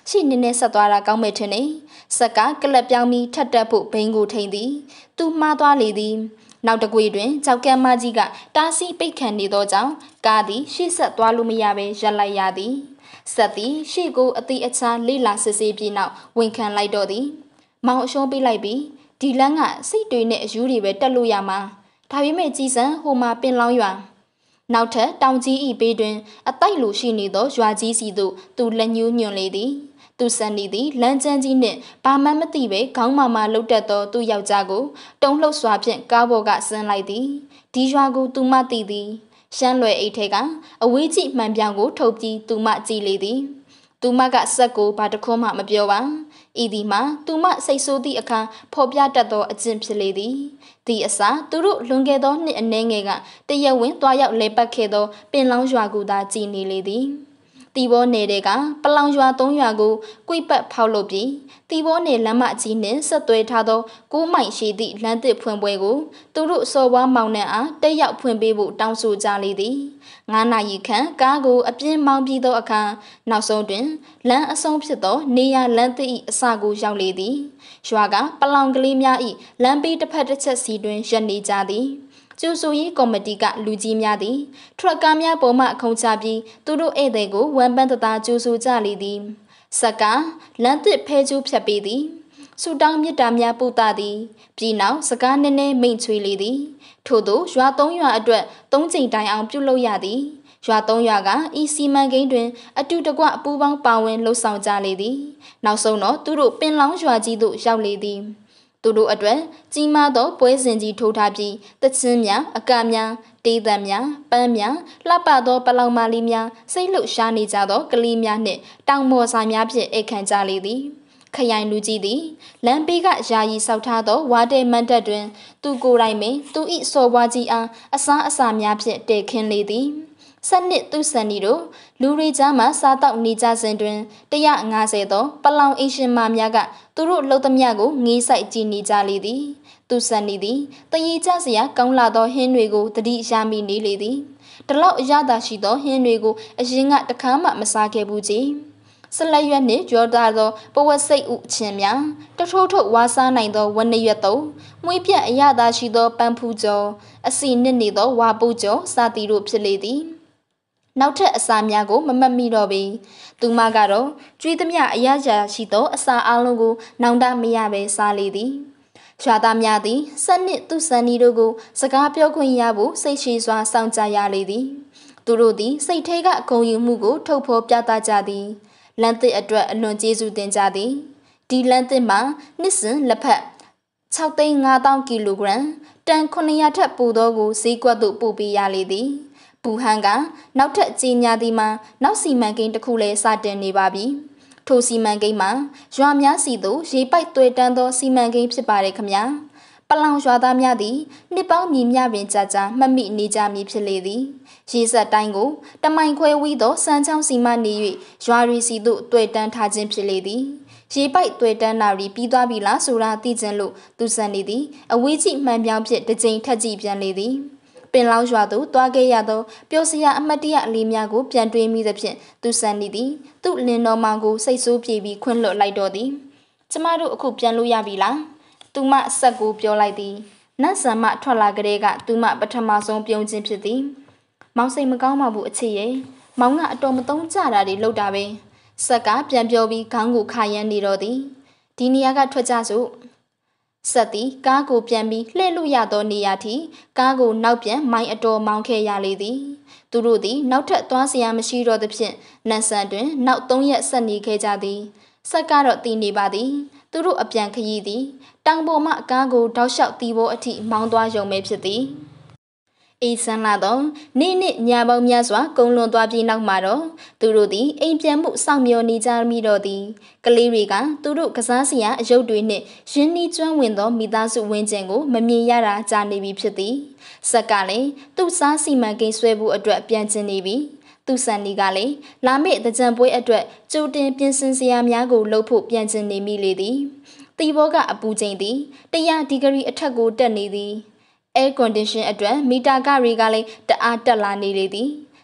[SPEAKER 1] ရှိနေနဲ့ဆက်သွားတာကောင်းမဲ့ထင်နေဆက်ကကလပ်ပြောင်းပြီးထပ်တက်ဖို့ဘိန်းကိုထိန်သည်သူမှားသွားလေသည်နောက်တကွေတွင်ကြောက်ကမ်းမကြီးကတားဆီးပိတ်ခံနေသောကြောင့်ကားသည်ရှေ့ဆက်သွားလို့မရဘဲရပ်လိုက်ရသည်ဆက်သည်ရှေ့ကိုအတိအချာလေးလာစစ်ဆေးပြီးနောက်ဝန်ခံလိုက်တော့သည်မောင်အရှုံးပေးလိုက်ပြီးဒီလန်းကစိတ်တွေနဲ့အယူတွေပဲတက်လို့ရမှာဒါပေမဲ့ကြီးစံဟိုမှာပင်လောင်းရွာနောက်ထပ်တောင်ကြီးဤဘေးတွင်အတိုက်လိုရှိနေသောရွာကြီးစီသို့သူလက်ညှိုးညွှန်လေသည်သူစံနေသည်လမ်းကျန်းကြီးနှင့်ဘာမှမသိပဲခေါင်းမာမာလှုပ်တက်သောသူယောက်ျားကိုတုံလှုပ်စွာဖြင့်ကားပေါ်ကဆင်းလိုက်သည်ဒီရွာကိုသူမသိသည်ရှမ်းလွယ်အိတ်ထဲကအဝေးကြည့်မှန်ပြောင်ကိုထုတ်ပြီးသူမကြည့်လေသည်သူမကစက်ကိုဘာတခွန်းမှမပြောပါဤဒီမှာသူမစိတ်ဆိုးသည့်အခါဖော်ပြတတ်သောအကျင့်ဖြစ်လေသည်ဒီအစားသူတို့လွန်ခဲ့သောနှစ်အနည်းငယ်ကတရက်ဝင်တွားရောက်လဲပတ်ခဲ့သောပင်လောင်းရွာကိုသာကြည်နေလေသည်တီဘောနယ်တဲ့ကပလောင်ရွာသုံးရွာကိုကွိပတ်ဖောက်လုပ်ပြီးတီဘောနယ်လမ်းမကြီးနှင့်ဆက်သွဲထားသောကိုးမိုင်ရှိသည့်လမ်းသစ်ဖွင့်ပွဲကိုသူတို့စော်ဘွားမောင်နှံအားတက်ရောက်ဖွင့်ပေးဖို့တောင်းဆိုကြလေသည်ငါးနာရီခန့်ကားကိုအပြင်းမောင်းပြီးသောအခါနောက်ဆုံးတွင်လမ်းအဆုံးဖြစ်သောနေရလမ်းသစ်၏အစကိုရောက်လေသည်ရွာကပလောင်ကလေးများ၏လမ်းဘေးတစ်ဖက်တစ်ချက်စီတွင်ရပ်နေကြသည်ကျူဆူရေးကော်မတီကလူကြီးများသည်ထရက်ကားများပေါ်မှအခုံချပြီးသူတို့ဧည့်သည်ကိုဝမ်ပန်းတသားကျူဆူကြလေသည်ဆက်ကလမ်းသစ်ဖဲကျူးဖြတ်ပေးသည်ဆူတောင်းမြစ်တာများပူတာသည်ပြီးနောက်စကားနည်းနည်းမိန့်ချွေလေသည်ထို့သောရွာသုံးရွာအတွက်သုံးချိန်တိုင်အောင်ပြုလုပ်ရသည်ရွာသုံးရွာကဤစီမံကိန်းတွင်အတူတကွအပူပေါင်းပါဝင်လှုပ်ဆောင်ကြလေသည်နောက်ဆုံးတော့သူတို့ပင်လောင်းရွာကြီးသို့ရောက်လေသည်သူတို့အတွက်ကြီးမားသောပွဲစဉ်ကြီးထိုးထားပြီးတချင်းများအကများတေးသံများပန်းများလှပသောပလောင်မာလီများစိတ်လှုပ်ရှားနေကြသောကလေးများနှင့်တောင်မော်ဆိုင်များဖြင့်အိတ်ခံကြလေသည်ခရိုင်လူကြီးသည်လမ်းဘေးကယာယီဆောက်ထားသောဝါတဲမန်တက်တွင်သူကိုယ်တိုင်ပင်သူ၏စော်ဘွားကြီးအားအစားအစာများဖြင့်တည်ခင်းလေသည်စနစ်သူစံဒီတို့လူတွေကြားမှစားတောက်နေကြစဉ်တွင်တရာငါးဆယ်သောပလောင်အရှင်မများကသူတို့လှုပ်သမျှကိုငေးဆိုင်ကြည့်နေကြလေသည်သူစံနေသည်တရေကြစရာကောင်းလာသောဟင်းတွေကိုတတိရမိနေလေသည်ဒီလောက်အရသာရှိသောဟင်းတွေကိုအရင်ကတခါမှမစားခဲ့ဘူးကြီးဆလက်ရွက်နှင့်ကြောတာသောပဝက်စိတ်ဥအချင်းများတထိုးထုတ်ဝါစားနိုင်သောဝနရွက်သုံးမွေးပြက်အရသာရှိသောပန်းဖူးကျော်အစီနစ်နေသောဝါပုတ်ကျော်စသည်တို့ဖြစ်လေသည်နောက်ထပ်အစာများကိုမမတ်မိတော့ပေသူမကတော့ကျွေးသမျှအရရာရှိသောအစာအလုံးကိုနောင်တမရပဲစားလေသည်ရွာသားများသည်စနစ်သူစံနီတို့ကိုစကားပြောခွင့်ရဖို့စိတ်ရှိစွာစောင့်ကြရလေသည်သူတို့သည်စိတ်ထဲကဂုဏ်ယူမှုကိုထုတ်ဖော်ပြသကြသည်လမ်းသစ်အတွက်အလွန်ကျေးဇူးတင်ကြသည်ဒီလမ်းသစ်မှာနှစ်စဉ်လက်ဖက်၆သိန်း၅သောင်းကီလိုဂရမ်တန်ခုနှစ်ရာထက်ပိုသောကိုဈေးကွက်သို့ပို့ပေးရလေသည်ဘူဟန်ကနောက်ထပ်ကြီးညာသည်မှာနောက်စီမံကိန်းတစ်ခုလည်းစတင်နေပါပြီထိုစီမံကိန်းမှာရွာများစီသို့ရေပိုက်တွေ့တန်းသောစီမံကိန်းဖြစ်ပါတယ်ခမညာပလောင်ရွာသားများသည်နှစ်ပေါင်းမြည်မြပင်ကြာကြာမှတ်မိနေကြမည်ဖြစ်လေသည်ရေစက်တိုင်းကိုတမိုင်ခွဲဝီးသောစမ်းချောင်းစီမံနေ၍ရွာရီစီသို့တွေ့တန်းထားခြင်းဖြစ်လေသည်ရေပိုက်တွေ့တန်းနာရီပြီးသွားပြီလားဆိုတာသိခြင်းလို့သူစံနေသည်အဝေးကြည့်မှန်ပြောင်းဖြင့်တစ်ကြိမ်ထက်ကြည့်ပြန်လေသည်ပင်လောင်းရွာသို့တွားခဲ့ရသောပျော်စရာအမတ်တရအလေးများကိုပြန်တွေးမိသဖြင့်သူစံနေသည်သူ့လင်းတော်မောင်ကိုစိတ်ဆိုးပြေပြီးခွင့်လွှတ်လိုက်တော့သည်ကျမတို့အခုပြန်လို့ရပြီလားသူမအဆက်ကိုပြောလိုက်သည်နတ်ဆံမထွက်လာကြတဲ့ကသူမပထမဆုံးပြုံးခြင်းဖြစ်သည်မောင်စိတ်မကောင်းပါဘူးအချစ်ရဲ့မောင်ကအတော်မသုံးကြတာတွေလုပ်တာပဲဆက်ကပြန်ပြောပြီးခေါင်းကိုခါရမ်းနေတော့သည်ဒီနေရာကထွက်ကြစို့ဆက်သည်ကားကိုပြန်ပြီးလှည့်လို့ရသောနေရာထိကားကိုနောက်ပြန်မိုင်းအတော်မောင်းခဲ့ရလေသည်သူတို့သည်နောက်ထပ်သွားစရာမရှိတော့သဖြင့်နန်ဆန်တွင်နောက်သုံးရက်ဆက်နေခဲ့ကြသည်ဆက်ကတော့တည်နေပါသည်သူတို့အပြန်ခရီးသည်တောင်ပေါ်မှကားကိုတောက်လျှောက်တီးဖို့အထိမောင်းသွားရုံပဲဖြစ်သည်အေးဆန်းလာတော့နေ့နေ့ညပေါင်းများစွာကုန်းလွန်သွားပြီးနောက်မှာတော့သူတို့သည်အိမ်ပြန်မှုစောင့်မျှော်နေကြမိတော့သည်ကလေးတွေကသူတို့ကစားစရာအယုတ်တွေနှင့်ရင်းနှီးကျွမ်းဝင်သောမိသားစုဝင်းကျင်ကိုမမြင်ရတာကြာနေပြီဖြစ်သည်ဆက်ကလည်းသူ့စားစီမံကိန်းဆွဲဖို့အတွက်ပြန်ကျင်နေပြီသူစံနီကလည်းလာမယ့်တကြံပွဲအတွက်ကြိုတင်ပြင်ဆင်စရာများကိုလုပ်ဖို့ပြန်ကျင်နေမိလေသည်တီဘောကအပူချိန်သည်တရာဒီဂရီအထက်ကိုတက်နေသည်air condition အတွက်မီတာကတွေကလည်းတအားတက်လာနေလေသည်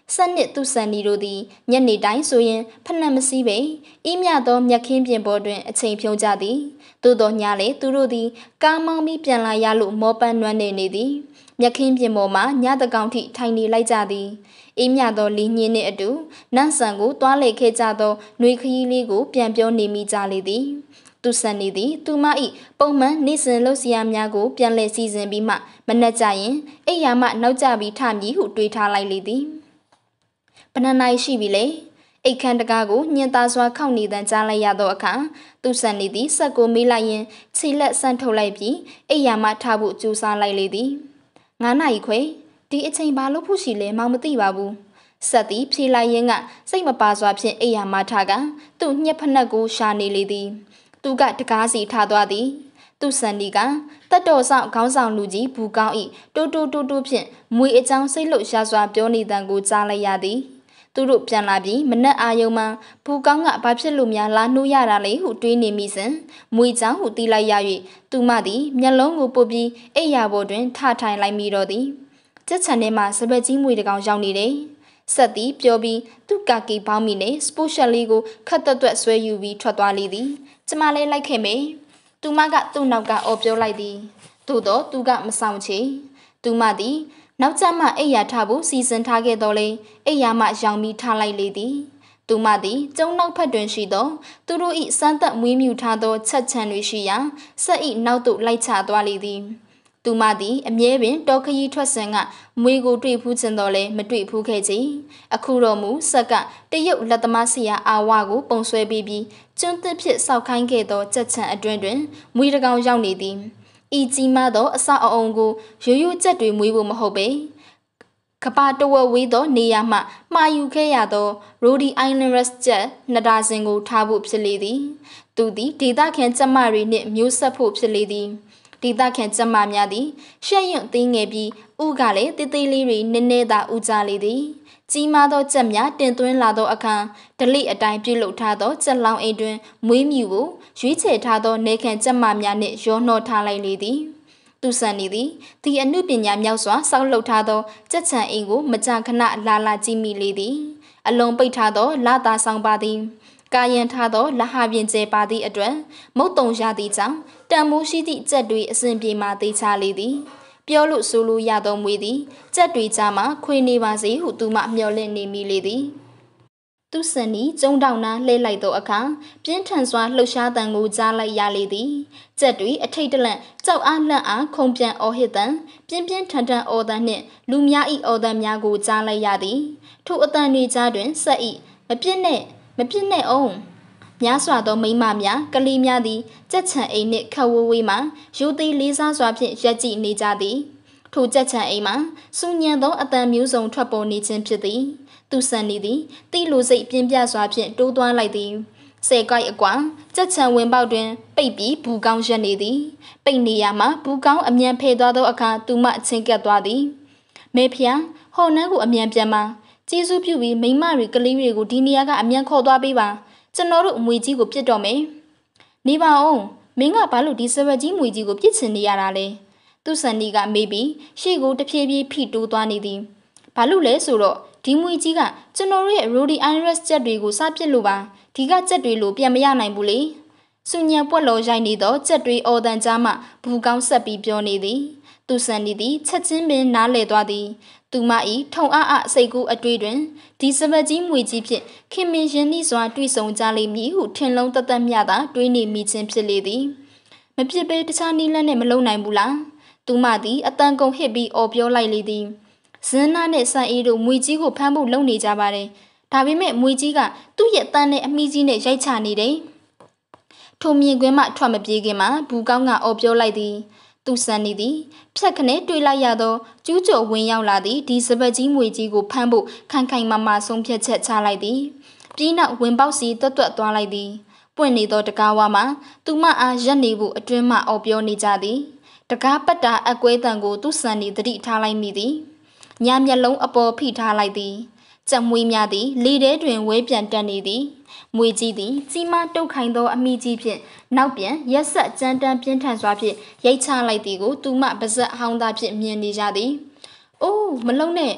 [SPEAKER 1] စနစ်သူဆန်နီတို့သည်ညနေတိုင်းဆိုရင်ဖနက်မစည်းပေအင်းမြသောမြက်ခင်းပြင်ပေါ်တွင်အချိန်ဖြုံးကြသည်သို့သောညလေသူတို့သည်ကားမောင်းပြီးပြန်လာရလို့မောပန်းနွမ်းနေနေသည်မြက်ခင်းပြင်ပေါ်မှာညတကောင်ထိထိုင်နေလိုက်ကြသည်အင်းမြသောလီညင်းနှင့်အတူနန်းဆန်ကိုတွားလေခဲ့ကြသောနှွေခရီးလေးကိုပြန်ပြောနေမိကြလေသည်သူဆန်နေသည်သူမ၏ပုံမှန်နေ့စဉ်လှုပ်ရှားများကိုပြန်လည်စီစဉ်ပြီးမှမနှက်ကြရင်အိယာမှနောက်ကျပြီးထမည်ဟုတွေးထားလိုက်လေသည်ဘဏ္ဍနိုင်ရှိပြီလေအိတ်ခမ်းတကားကိုညင်သားစွာခောက်နေတန်ကြားလိုက်ရသောအခါသူဆန်နေသည်ဆက်ကိုမေးလိုက်ရင်ခြေလက်ဆန့်ထုတ်လိုက်ပြီးအိယာမှထားဖို့ကြိုးစားလိုက်လေသည်ငါးနာရီခွေဒီအချိန်ဘာလို့ဖို့ရှိလဲမောင်မသိပါဘူးဆက်သည်ဖြေလိုက်ရင်ကစိတ်မပါစွာဖြင့်အိယာမှထားကသူ့ညက်ဖက်နှက်ကိုရှာနေလေသည်သူကတကားစီထားသွားသည်သူဆန်ဒီကတတ်တော်ဆောင်ခေါင်းဆောင်လူကြီးဘူကောင်းဤတိုးတိုးတိုးတိုးဖြင့်မွေအကြောင်းစိတ်လှုပ်ရှားစွာပြောနေတန်ကိုကြားလိုက်ရသည်သူတို့ပြန်လာပြီးမနက်အာယုံမှာဘူကောင်းကဘာဖြစ်လို့များလာနှိုးရတာလဲဟုတွေးနေမိစဉ်မွေချောင်းဟုတီးလိုက်ရ၍သူမသည်မျက်လုံးကိုပုတ်ပြီးအိပ်ရာပေါ်တွင်ထထိုင်လိုက်မိတော့သည်ကြက်ချန်ထဲမှာစပက်ကြီးမွေတကောင်ရောက်နေတယ်ဆက်သည်ပြောပြီးသူ့ကာကီပေါင်းမိနေစပိုရှယ်လေးကိုခတ်တွတ်တွတ်ဆွဲယူပြီးထွက်သွားလေသည်ကျမလေးလိုက်ခဲ့မေသူမကသူ့နောက်ကအော်ပြောလိုက်သည်သို့တော့သူကမဆောင်ချေသူမသည်နောက်ကျမှအိယာထဖို့စီစဉ်ထားခဲ့တော်လေအိယာမှရောင်ပြီးထားလိုက်လေသည်သူမသည်ကျုံနောက်ဖက်တွင်ရှိသောသူတို့၏စမ်းသက်မွေးမြူထားသောချက်ချံတွေရှိရာဆက်၏နောက်သို့လိုက်ချသွားလေသည်သူမသည်အမြဲပင်တော်ခရီးထွက်စဉ်ကမွေကိုတွေ့ဖူးခြင်းတော်လဲမတွေ့ဖူးခဲ့ချေအခုတော့မူဆက်ကတရုတ်လက်သမားဆရာအာဝကိုပုံဆွဲပြီးပြီးကျွန်းသစ်ဖြစ်စောက်ခိုင်းခဲ့သောချက်ချံအတွင်းတွင်မွေတကောင်ရောက်နေသည်ဤကြီးမားသောအစအအုံကိုရိုးရိုးချက်တွေမွေးဖို့မဟုတ်ပေကပါတဝဝေးသောနေရာမှမှာယူခဲ့ရသောရိုဒီအိုင်လန်ရက်ချက်နှစ်ဒါဇင်ကိုထားဖို့ဖြစ်လေသည်သူသည်ဒေသခံကျမတွေနှင့်မျိုးဆက်ဖို့ဖြစ်လေသည်ဒေသခံကျမများသည်ရှက်ရွံ့သိငယ်ပြီးဥကလည်းတေးသေးလေးတွေနည်းနည်းသာဥကြလေသည်ကြီးမားသောကြက်များတင်သွင်းလာသောအခါဒလိအတိုင်းပြုလုပ်ထားသောကြက်လောင်အိမ်တွင်မွေးမြူကိုရွေးချယ်ထားသောနေခံကျက်မများနှင့်ရောနှောထားလိုက်လေသည်သူဆန်နေသည်ဒီအမှုပညာမြောက်စွာစောက်လုပ်ထားသောကြက်ချံအိမ်ကိုမကြာခဏလာလာကြည့်မိလေသည်အလုံးပိတ်ထားသောလာသာဆောင်ပါသည်ကာယံထားသောလဟပြင်ကျဲပါသည့်အတွက်မုတ်တုံရသည့်ကြောင့်တန်မိုးရှိသည့်ကြက်တွေအစဉ်ပြေမှသိချလေသည်ပြောလို့ဆိုလို့ရသောမွေသည်ကြက်တွေကြားမှခွေနေပါစေဟုသူမှမျှော်လင့်နေမိလေသည်သူစန်နီကျုံတောင်နာလှဲလိုက်သောအခါပြင်းထန်စွာလှုပ်ရှားတံကိုကြားလိုက်ရလေသည်ကြက်တွေအထိတ်တလန့်ကြောက်အားလန့်အားခုန်ပြန်အော်ဟစ်တံပြင်းပြင်းထန်ထန်အော်တံနှင့်လူများ၏အော်တံများကိုကြားလိုက်ရသည်ထိုအတန်တွေကြားတွင်ဆက်၏မပြစ်နဲ့မပြစ်နဲ့အောင်များစွာသောမိန်းမများကလေးများသည်ကြက်ချံအိမ်နှင့်ခက်ဝဝေးမှယူသည်လေးစားစွာဖြင့်ရက်ကြည့်နေကြသည်ထိုကြက်ချံအိမ်မှာစူညံသောအတန်မျိုးစုံထွက်ပေါ်နေခြင်းဖြစ်သည်သူဆန်နေသည်တိလိုစိတ်ပြင်းပြစွာဖြင့်တိုးသွားလိုက်သည်ဆယ်ကိုက်အကွာကြက်ချံဝင်ပေါက်တွင်ပိတ်ပြီးဘူးကောင်းရက်နေသည်ပိတ်နေရမှဘူးကောင်းအမြန်ဖယ်သွားသောအခါသူမအချင်းကပ်သွားသည်မေဖျားဟော်နှန်းကိုအမြန်ပြန်ပါကျေးဇူးပြုပြီးမိမတွေကလေးတွေကိုဒီနေရာကအမြန်ခေါ်သွားပေးပါကျွန်တော်တို့အမွေကြီးကိုပြစ်တော့မယ်နေပါအောင်မင်းကဘာလို့ဒီစပက်ကြီးမွေကြီးကိုပြစ်ချင်နေရတာလဲသူဆန်နီကမေးပြီးရှေ့ကိုတဖြည်းဖြည်းဖိတိုးသွားနေသည်ဘာလို့လဲဆိုတော့ဒီမွေကြီးကကျွန်တော်ရဲ့ Rodi Iris ချက်တွေကိုစပစ်လို့ပါဒီကချက်တွေလို့ပြန်မရနိုင်ဘူးလေစူညံပွက်လော်ရိုက်နေသောချက်တွေအော်တန်ကြားမှဘူးကောင်းဆက်ပြီးပြောနေသည်သူဆန်နီသည်ချက်ချင်းပင်နားလေသွားသည်သူမ၏ထုံအားအစိတ်ကူးအတွေ့တွင်ဒီစပက်ကြီးမွေကြီးဖြင့်ခင်မင်ရင်နှိစွာတွေ့ဆုံကြလိမ့်မည်ဟုထင်လုံးတသက်မြသာတွေးနေမိခြင်းဖြစ်လေသည်မဖြစ်ပေတခြားနည်းလမ်းနဲ့မလုံနိုင်ဘူးလားသူမသည်အတန်ကုန်ဟစ်ပြီးအော်ပြောလိုက်လေသည်ဇင်းနာနဲ့ဆန်အေးတို့မွေကြီးကိုဖမ်းဖို့လုပ်နေကြပါတယ်ဒါပေမဲ့မွေကြီးကသူ့ရဲ့တန်းနဲ့အမိကြီးနဲ့ရိုက်ချနေတယ်ထိုမြင်ကွင်းမှထွက်မပြေးခင်မှာဘူးကောင်းကအော်ပြောလိုက်သည်သူဆန်နေသည်ဖြတ်ခနဲ့တွေ့လိုက်ရသောကျူးကျော်ဝင်ရောက်လာသည့်ဒီစပက်ကြီးမွေကြီးကိုဖမ်းဖို့ခိုင်ခိုင်မာမာဆုံးဖြတ်ချက်ချလိုက်သည်ပြီးနောက်ဝင်ပေါက်စီတွတ်တွတ်သွားလိုက်သည်ပွင့်နေသောတကားဝါမှာသူမအားရက်နေဖို့အတွင်းမှအော်ပြောနေကြသည်တကားပတ်တာအကွဲတံကိုသူဆန်နေသတိထားလိုက်မိသည်ညမျက်လုံးအပေါ်ဖိထားလိုက်သည်ကြက်မွေးများသည်လေထဲတွင်ဝဲပြန်တက်နေသည်မွေကြီးသည်ကြီးမားတုတ်ခိုင်သောအမိကြီးဖြင့်နောက်ပြန်ရက်ဆက်ကြမ်းတမ်းပြင်းထန်စွာဖြင့်ရိုက်ချလိုက်သည်ကိုသူမပါဇက်ဟောင်းသားဖြင့်မြင်နေကြသည်။အိုးမလုံးနဲ့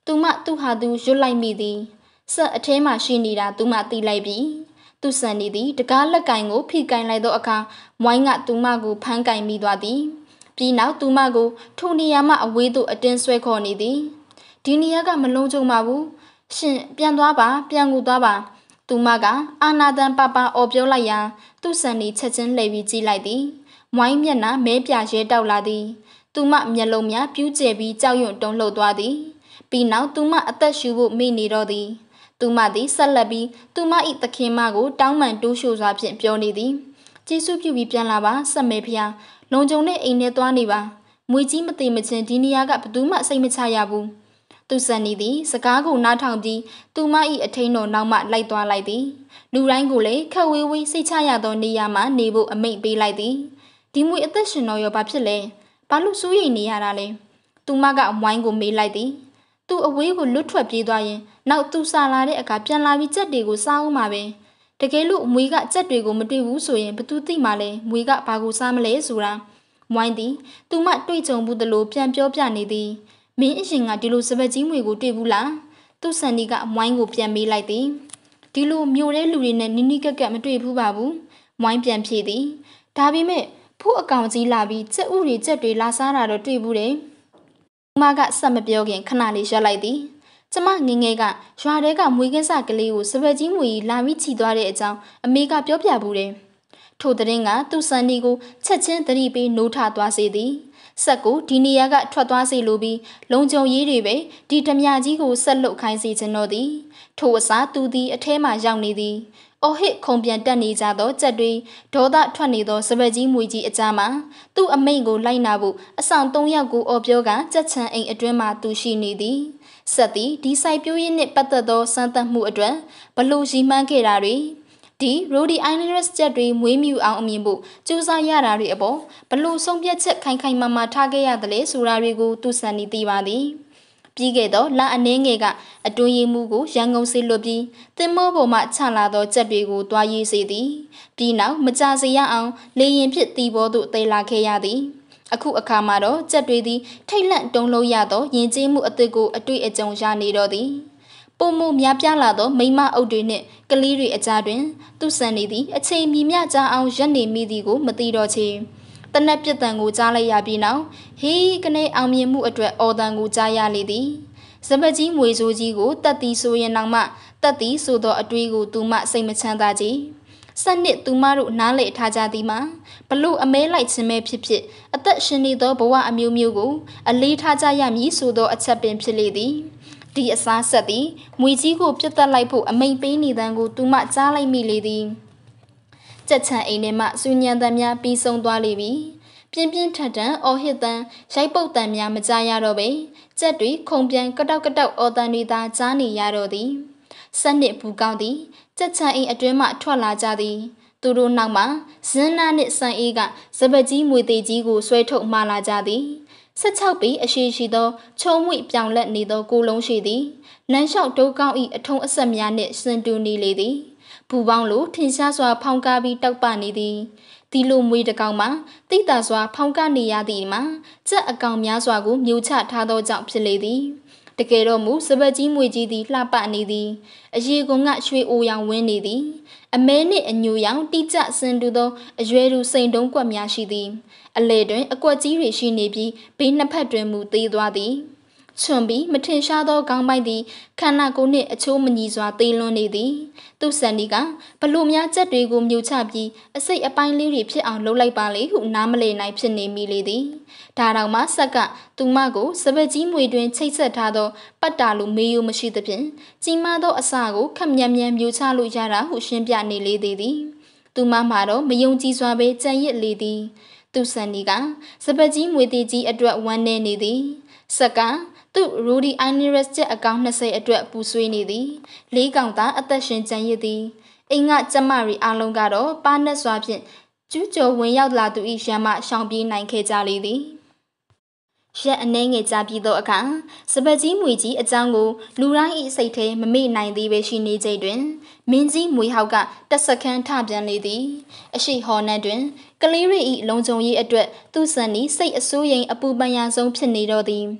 [SPEAKER 1] သူမသူ့ဟာသူရွတ်လိုက်မိသည်ဆက်အထဲမှရှိနေတာသူမသိလိုက်ပြီသူဆန်နေသည်တကားလက်ကင်ကိုဖိကင်လိုက်သောအခါဝိုင်းကသူမကိုဖမ်းကင်မိသွားသည်ပြီးနောက်သူမကိုထိုနေရာမှအဝေးသို့အတင်းဆွဲခေါ်နေသည်ဒီနေရာကမလုံးကြုံပါဘူးရှင်ပြန်သွားပါပြန်ကိုသွားပါသူမကအာနာတန်ပပအော်ပြောလိုက်ရာသူ့ဆန်နေချက်ချင်းလှည့်ပြီးကြည့်လိုက်သည်ဝိုင်းမျက်နှာမဲပြရဲတောက်လာသည်သူမမျက်လုံးများပြူးကျဲပြီးကြောက်ရွံ့တုန်လှုပ်သွားသည်ပြီးနောက်သူမအသက်ရှူဖို့မိနေတော့သည်သူမသည်ဆက်လက်ပြီးသူမ၏သခင်မကိုတောင်းပန်တိုးရှို့စွာဖြင့်ပြောနေသည်ကျေးဇူးပြုပြီးပြန်လာပါဆက်မဲဖျားလုံခြုံတဲ့အိမ်ထဲသွားနေပါမွေကြီးမသိမချင်းဒီနေရာကဘသူမှစိတ်မချရဘူးသူဆန်နေသည်စကားကိုနားထောင်ပြီးသူမ၏အထိန်တော်နောက်မှလိုက်သွားလိုက်သည်လူတိုင်းကိုလည်းခက်ဝေးဝေးစိတ်ချရသောနေရာမှနေဖို့အမိန့်ပေးလိုက်သည်ဒီမွေအသက်ရှင်တော်ရောဘာဖြစ်လဲဘာလို့စိုးရိမ်နေရတာလဲသူမကဝိုင်းကိုမေးလိုက်သည်သူအဝေးကိုလွတ်ထွက်ပြေးသွားရင်နောက်သူစားလာတဲ့အခါပြန်လာပြီးကြက်တွေကိုစားအောင်ပါပဲတကယ်လို့မွေကကြက်တွေကိုမတွေ့ဘူးဆိုရင်ဘသူသိမှလဲမွေကဘာကိုစားမလဲဆိုတာဝိုင်းသည်သူမတွေ့ကြုံဘူးသလိုပြန်ပြောပြနေသည်မင်းအရင်ကဒီလိုစပက်ကြီးမွေကိုတွေ့ဘူးလားသူဆန်ဒီကဝိုင်းကိုပြန်မေးလိုက်သည်ဒီလိုမျိုးတဲ့လူတွေနဲ့နီးနီးကက်ကက်မတွေ့ဘူးပါဘူးဝိုင်းပြန်ဖြေသည်ဒါပေမဲ့ဖို့အကောင်ကြီးလာပြီးကြက်ဥတွေကြက်တွေလာစားတာတော့တွေ့ဘူးတယ်မကဆက်မပြောခင်ခဏလေးရပ်လိုက်သည်ကျမငငယ်ကရွာထဲကမွေးကင်းစကလေးကိုစပက်ကြီးမွေကြီးလာပြီးချီသွားတဲ့အကြောင်းအမေကပြောပြဘူးတယ်ထို့တဲ့ကသူ့ဆန်ဒီကိုချက်ချင်းသတိပေးနိုးထသွားစေသည်ဆက်ကိုဒီနေရာကထွက်သွားစေလိုပြီးလုံခြုံရေးတွေပဲဒီဓမြကြီးကိုဆက်လုတ်ခိုင်းစေခြင်းတော့သည်ထို့အစားသူသည်အထဲမှရောက်နေသည်အော်ဟစ်ခုံပြန်တက်နေကြသောကြက်တွေဒေါသထွက်နေသောစပက်ကြီးမွေကြီးအကြားမှာသူ့အမိန့်ကိုလိုက်နာဖို့အဆောင်သုံးယောက်ကိုအော်ပြောကကြက်ချံအိမ်အတွင်းမှသူရှိနေသည်ဆက်သည်ဒီဆိုင်ပြိုးရင်းနှင့်ပတ်သက်သောစမ်းသပ်မှုအတွက်ဘလို့ရီမှန်းခဲ့တာတွေဒီရိုဒီအိုင်လန်ရက်ကြက်တွေမွေးမြူအောင်အမြင်ဖို့ကြိုးစားရတာတွေအပေါ်ဘလို့ဆုံးဖြတ်ချက်ခိုင်ခိုင်မာမာထားခဲ့ရတယ်လေဆိုတာတွေကိုသူစံနေသိပါသည်ပြီးခဲ့သောလအနှင်းငယ်ကအတွင်းရင်မှုကိုရန်ကုန်စေလွတ်ပြီးတင်မောပေါ်မှချလာသောကြက်တွေကိုတွားရေးစေသည်ပြီးနောက်မကြစေရအောင်လေရင်ဖြစ်တီဘောသို့သေလာခဲ့ရသည်အခုအခါမှာတော့ကြက်တွေသည်ထိတ်လန့်တုန်လှုပ်ရသောယဉ်ကျေးမှုအသစ်ကိုအတွေ့အကြုံရနေတော့သည်ပုံမများပြားလာသောမိမအုပ်တွေနှင့်ကလေးတွေအကြားတွင်သူဆန်နေသည်အချိန်မြမြကြအောင်ရက်နေမိသည်ကိုမသိတော့ချေတနက်ပြစ်တန်ကိုကြားလိုက်ရပြီးနောက်ဟေးကနေအောင်မြင်မှုအတွက်အော်တန်ကိုကြားရလေသည်စပက်ကြီးမွေဆိုးကြီးကိုတက်သည်ဆိုရင်နောက်မှတက်သည်ဆိုသောအတွေးကိုသူမစိတ်မချမ်းသာကြစနစ်သူမတို့နားလေထားကြသည်မှာဘလို့အမဲလိုက်ခြင်းပဲဖြစ်ဖြစ်အသက်ရှင်နေသောဘဝအမျိုးမျိုးကိုအလေးထားကြရမည်ဆိုသောအချက်ပင်ဖြစ်လေသည်ဒီအစားဆက်သည်မွေကြီးကိုပြတ်တက်လိုက်ဖို့အမိန်ပေးနေသည်ကိုသူမကြားလိုက်မိလေသည်ကြက်ချံအိမ်ထဲမှစူညံတံများပြီးဆုံးသွားလေပြီပြင်းပြင်းထန်ထန်အော်ဟစ်တန်ရိုက်ပုတ်တန်များမကြားရတော့ပေကြက်တွေခုံပြန်ကတောက်ကတောက်အော်တန်တွေသာကြားနေရတော့သည်စနစ်ဘူးကောင်းသည်ကြက်ချံအိမ်အတွင်းမှထွက်လာကြသည်သူတို့နောက်မှာဇင်းနာနှင့်ဆန်အေးကစပက်ကြီးမွေသေးကြီးကိုဆွဲထုတ်မှလာကြသည်ဆက်၆ပေအရှိရှိသောချုံမွေပြောင်လက်နေသောကိုလုံးရှိသည်လမ်းလျှောက်ဒုကောင်း၏အထုံးအဆက်များနှင့်စင်တူနေလေသည်ဘူပေါင်းလိုထင်ရှားစွာဖောင်းကားပြီးတောက်ပနေသည်ဒီလိုမွေတကောင်မှာတိတာစွာဖောင်းကားနေရသည်မှာကြက်အကောင်များစွာကိုမျိုးချထားသောကြောင့်ဖြစ်လေသည်တကယ်တော့မူစပက်ကြီးမွေကြီးသည်လှပနေသည်အရေကုံကရွှေအိုရောင်ဝင်းနေသည်အမဲနှင့်အညိုရောင်တိကျဆင်တူသောအရွယ်သူစိန်တုံးကွက်များရှိသည်အလေတွင်အကွက်ကြီးတွေရှိနေပြီးဘေးနှစ်ဖက်တွင်မူသေးသွားသည်ချွန်ပြီးမထင်ရှားသောခေါင်းပိုက်သည်ခန္ဓာကိုယ်နှင့်အချိုးမညီစွာသေးလွန်းနေသည်သူဆန်ဒီကဘလို့များကြက်တွေကိုမြုပ်ချပြီးအစိတ်အပိုင်းလေးတွေဖြစ်အောင်လှုပ်လိုက်ပါလေဟုနားမလည်နိုင်ဖြစ်နေမိလေသည်ဒါတောင်မှဆက်ကသူမကိုစပက်ကြီးမွေတွင်ချိတ်ဆက်ထားသောပတ်တာလိုမေးယိုမရှိသဖြင့်ကြီးမားသောအစာကိုခက်မြက်မြက်မြုပ်ချလို့ရတာဟုရှင်းပြနေလေသည်သည်သူမမှာတော့မယုံကြည်စွာပဲကြံ့ရစ်လေသည်သူဆန်ဒီကစပက်ကြီးမွေသေးကြီးအတွက်ဝမ်းနေနေသည်ဆက်ကသူရိုဒီအိုင်နီရက်ချက်အကောင့်၂၀အတွက်ပူဆွေးနေသည်လေးကောင်သာအသက်ရှင်ကျန်ရစ်သည်အိမ်ကကျမရီအားလုံးကတော့ပါနက်စွာဖြင့်ကျူးကျော်ဝင်ရောက်လာသူ၏ရံမှရှောင်ပြေးနိုင်ခဲ့ကြလေသည်ရက်အနှဲငယ်ကြပြီးသောအခါစပက်ကြီးမွေကြီးအကြောင်းကိုလူတိုင်း၏စိတ်ထဲမမေ့နိုင်သေးပဲရှိနေကြတွင်မင်းကြီးမွေဟောက်ကတက်စခန်းထပြန်လေသည်အရှိဟော်နက်တွင်ကလေးရီ၏လုံခြုံရေးအတွက်သူ့ဆန်ဤစိတ်အဆိုးရိမ်အပူပန်ရဆုံးဖြစ်နေတော့သည်မ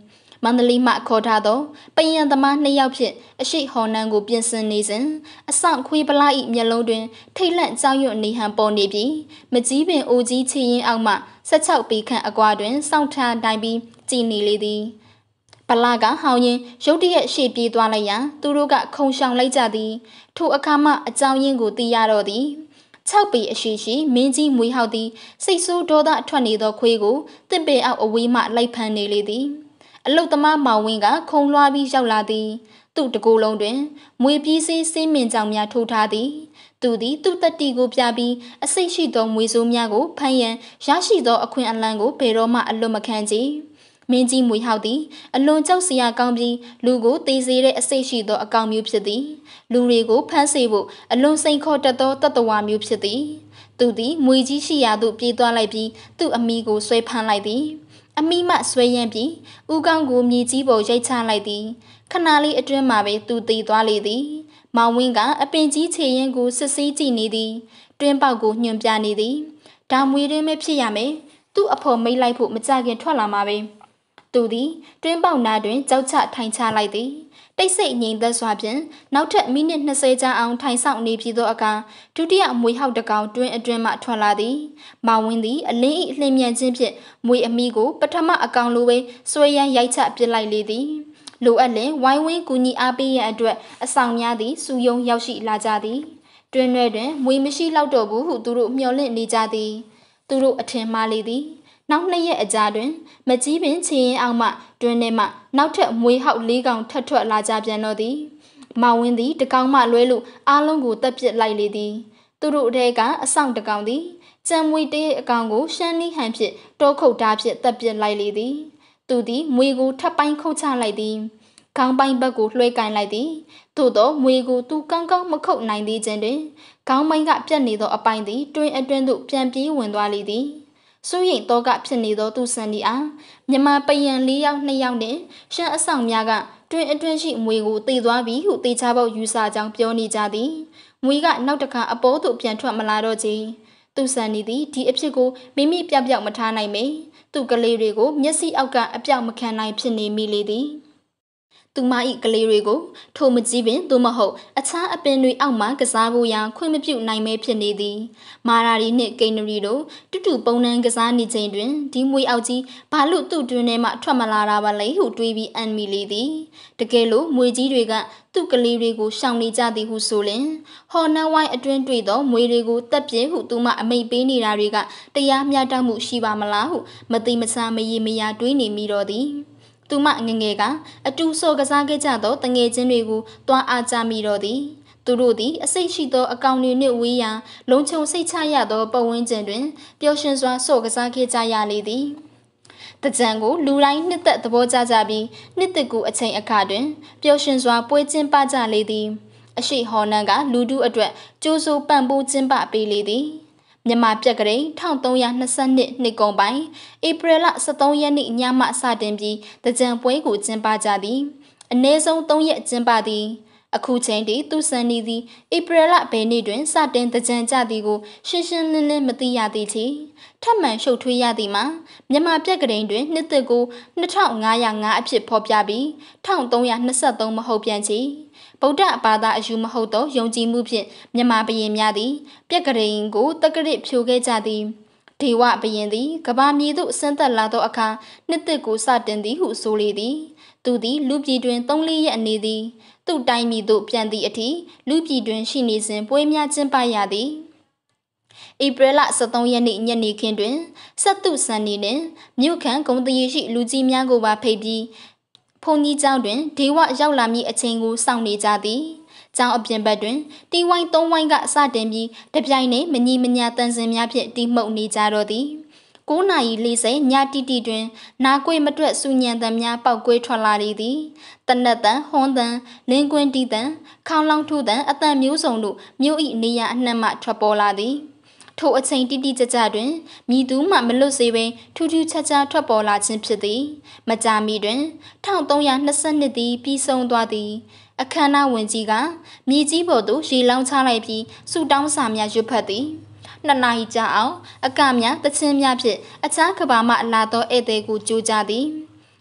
[SPEAKER 1] မန္တလေးမှခေါ်ထားသောပယံသမားနှစ်ယောက်ဖြင့်အရှိဟော်နန်းကိုပြင်ဆင်နေစဉ်အဆောင်ခွေးပလာ၏မျက်လုံးတွင်ထိတ်လန့်ကြောက်ရွံ့နေဟန်ပေါ်နေပြီးမကြီးပင်အိုကြီးချီရင်အောက်မှဆက်ချောက်ပေခန့်အကွာတွင်စောင့်ထားတိုင်းပြီးကြည်နေလေသည်ပလာကဟောင်းရင်ရုတ်တရက်ရှေ့ပြေးသွားလိုက်ရာသူတို့ကခုံရှောင်လိုက်ကြသည်ထိုအခါမှအကြောင်းရင်းကိုသိရတော့သည်၆ပေအရှိရှိမင်းကြီးမွေဟောက်သည်စိတ်ဆိုးဒေါသထွက်နေသောခွေးကိုတင့်ပေအောက်အဝေးမှလိုက်ဖမ်းနေလေသည်အလုတ်သမားမောင်ဝင်းကခုံလွှားပြီးရောက်လာသည်သူ့တကူလုံးတွင်မွေပြီးစေးစေးမင်ကြောင်များထိုးထားသည်သူသည်သူ့တတိကိုပြပြီးအစိတ်ရှိသောမွေဆိုးများကိုဖမ်းရန်ရရှိသောအခွင့်အလမ်းကိုဘယ်တော့မှအလွတ်မခံကြမင်းကြီးမွေဟောက်သည်အလွန်ကြောက်စရာကောင်းပြီးလူကိုတေးစေတဲ့အစိတ်ရှိသောအကောင်မျိုးဖြစ်သည်လူတွေကိုဖမ်းဆီးဖို့အလွန်စိန်ခေါ်တတ်သောတတဝါမျိုးဖြစ်သည်သူသည်မွေကြီးရှိရာသို့ပြေးသွားလိုက်ပြီးသူ့အမိကိုဆွဲဖမ်းလိုက်သည်အမိမဆွဲရမ်းပြီးဦးကောင်းကိုမြေကြီးပေါ်ရိုက်ချလိုက်သည်ခဏလေးအတွင်းမှာပဲသူသေသွားလေသည်မောင်ဝင်းကအပင်ကြီးခြေရင်ကိုစစ်ဆေးကြည့်နေသည်တွင်းပေါက်ကိုညွှန်ပြနေသည်ဒါမွေတွင်းမဖြစ်ရမယ်သူ့အဖေမိတ်လိုက်ဖို့မကြခင်ထွက်လာမှာပဲသူသည်တွင်းပေါက်နာတွင်ကြောက်ချထိုင်ချလိုက်သည်တိတ်ဆိတ်ငြိမ်သက်စွာဖြင့်နောက်ထပ်မိနစ်နှစ်ဆယ်ကြာအောင်ထိုင်ဆောင်နေပြီးသောအခါဒုတိယမွေဟောက်တကောင်တွင်းအတွင်းမှထွက်လာသည်မောင်ဝင်းသည်အလင်း၏လှည့်မြန်ခြင်းဖြင့်မွေအမိကိုပထမအကောင်လိုပဲဆွဲရန်ရိုက်ချပစ်လိုက်လေသည်လိုအပ်လင်ဝိုင်းဝန်းကူညီအားပေးရန်အတွက်အဆောင်များသည်စူယုံရောက်ရှိလာကြသည်တွင်တွင်မွေမရှိလောက်တော့ဘူးဟုသူတို့မျှော်လင့်နေကြသည်သူတို့အထင်မှားလေသည်နောက်နှစ်ရက်အကြာတွင်မကြီးပင်ချီရင်အောင်မှတွင်ထဲမှနောက်ထပ်မွေဟောက်လေးကောင်ထပ်ထွက်လာကြပြန်တော့သည်မောင်ဝင်းသည်တကောင်မှလွဲလို့အားလုံးကိုတက်ပစ်လိုက်လေသည်သူတို့ထဲကအဆောင်တကောင်သည်ကြံမွေတေးအကောင်ကိုရှမ်းနီးဟန်ဖြင့်တောခုတ်သားဖြင့်တက်ပစ်လိုက်လေသည်သူသည်မွေကိုထပ်ပိုင်းခုတ်ချလိုက်သည်ခေါင်းပိုင်းဘက်ကိုလွှဲကင်လိုက်သည်သို့သောမွေကိုသူကောင်းကောင်းမခုတ်နိုင်သေးခြင်းတွင်ခေါင်းပိုင်းကပြတ်နေသောအပိုင်းသည်တွင်အတွင်းသို့ပြန်ပြေးဝင်သွားလေသည်စိုးရိမ်တော့ကဖြစ်နေသောသူဆန်ဒီအားမြမပယံလေးယောက်နှစ်ယောက်နှင့်ရှမ်းအဆောင်များကတွင်အတွင်းရှိမွေကိုတေသွားပြီဟုတေချာပေါက်ယူဆကြောင်းပြောနေကြသည်မွေကနောက်တစ်ခါအပေါ်သို့ပြန်ထွက်မလာတော့ချေသူဆန်ဒီသည်ဒီအဖြစ်ကိုမိမိပြောက်ပြောက်မထားနိုင်မေသူကလေးတွေကိုမျက်စိအောက်ကအပြောက်မခံနိုင်ဖြစ်နေမိလေသည်သူမ၏ကလေးတွေကိုထိုမကြီးပင်သို့မဟုတ်အခြားအပင်တွေအောက်မှကစားဖို့ရန်ခွင့်မပြုနိုင်မဲဖြစ်နေသည်မာရာရီနှင့်ကိန်းနရီတို့တူတူပုံနှံကစားနေချိန်တွင်ဒီမွေအောက်ကြီးဘာလို့သူ့တွင်ထဲမှထွက်မလာတာပါလဲဟုတွေးပြီးအန်မီလေသည်တကယ်လို့မွေကြီးတွေကသူ့ကလေးတွေကိုရှောင်နေကြသည်ဟုဆိုလျင်ဟော်နန်းဝိုင်းအတွင်းတွေ့သောမွေတွေကိုတက်ပြင်းဟုသူမအမိတ်ပေးနေတာတွေကတရားမျှတမှုရှိပါမလားဟုမသိမဆာမရေမရာတွေးနေမိတော့သည်သူမငငယ်ကအတူဆော်ကစားခဲ့ကြသောတငယ်ချင်းတွေကိုတွားအားကြမိတော့သည်သူတို့သည်အစိတ်ရှိသောအကောင်တွေနှင့်ဝေးရာလုံခြုံစိတ်ချရသောပတ်ဝန်းကျင်တွင်ပျော်ရွှင်စွာဆော်ကစားခဲ့ကြရလေသည်တကြံကိုလူတိုင်းနှစ်သက်သဘောကျကြပြီးနှစ်သက်ကူအချိန်အခါတွင်ပျော်ရွှင်စွာပွဲကျင်းပကြလေသည်အရှိဟော်နန်းကလူထုအတွက်ကြိုးစိုးပံ့ပိုးကျင်းပပေးလေသည်မြန်မာပြက်ကလေး၁၃၂၂နှစ်ကုန်ပိုင်းဧပြီလ၁၃ရက်နေ့ညမှစတင်ပြီးတကြံပွဲကိုကျင်းပကြသည်အနည်းဆုံး၃ရက်ကျင်းပသည်အခုချိန်ထိသူစံနေသည်ဧပြီလဘယ်နေ့တွင်စတင်တကြံကြသည်ကိုရှင်းရှင်းလင်းလင်းမသိရသေးချေထပ်မံရှုပ်ထွေးရသည်မှာမြန်မာပြက်ကလေးတွင်နှစ်သက်ကို၂၅၀၅အဖြစ်ဖော်ပြပြီး၁၃၂၃မဟုတ်ပြန်ချေဗုဒ္ဓဘာသာအယူမဟုတ်သောယုံကြည်မှုဖြင့်မြန်မာဘုရင်များသည်ပြက်ကလေးကိုတက္ကရာဖြိုခဲ့ကြသည်ဒေဝဘုရင်သည်ကဘာမြေသို့ဆင်းသက်လာသောအခါနှစ်သက်ကိုစတင်သည်ဟုဆိုလေသည်သူသည်လူပြည်တွင်၃-၄ရက်အနေသည်သူ့တိုင်းပြည်သို့ပြန်သည့်အထိလူပြည်တွင်ရှိနေစဉ်ပွဲများကျင်းပရသည်ဧပြီလ၁၃ရက်နေ့ညနေခင်းတွင်ဆက်သူစံနေနှင့်မြို့ခံဂုံတရီရှိလူကြီးများကိုပါဖိတ်ပြီးဖုန်ကြီးကျောင်းတွင်ဒေဝရောက်လာမည့်အချိန်ကိုစောင့်နေကြသည်ကျောင်းအပြင်ဘက်တွင်တီဝိုင်းသုံးဝိုင်းကစတင်ပြီးတပြိုင်နက်မညီမညာတန်စင်များဖြင့်တီးမှုတ်နေကြတော့သည်၉နာရီ၄၀ညတိတိတွင်နာကွေမတွက်စူညံတံများပေါက်ကွဲထွက်လာလေသည်တနက်တန်ဟွန်းတန်လင်းကွင်းတီးတန်ခေါင်းလောင်းထူတန်အတန်မျိုးစုံတို့မြို့၏နေရာအနှံ့မှထွက်ပေါ်လာသည်ထိုအချိန်တိတိကျကျတွင်မိသူမှမလွတ်စေဘဲထူးထူးခြားခြားထွက်ပေါ်လာခြင်းဖြစ်သည်မကြာမီတွင်၁၃၂၂သည်ပြီးဆုံးသွားသည်အခမ်းအနားဝင်ကြီးကမြေကြီးပေါ်သို့ရေလောင်းချလိုက်ပြီးဆူတောင်းစာများရွတ်ဖတ်သည်နှစ်နာရီကြာအောင်အကများတချင်းများဖြင့်အခြားကဘာမှလာသောဧည့်သည်ကိုကြိုးကြသည်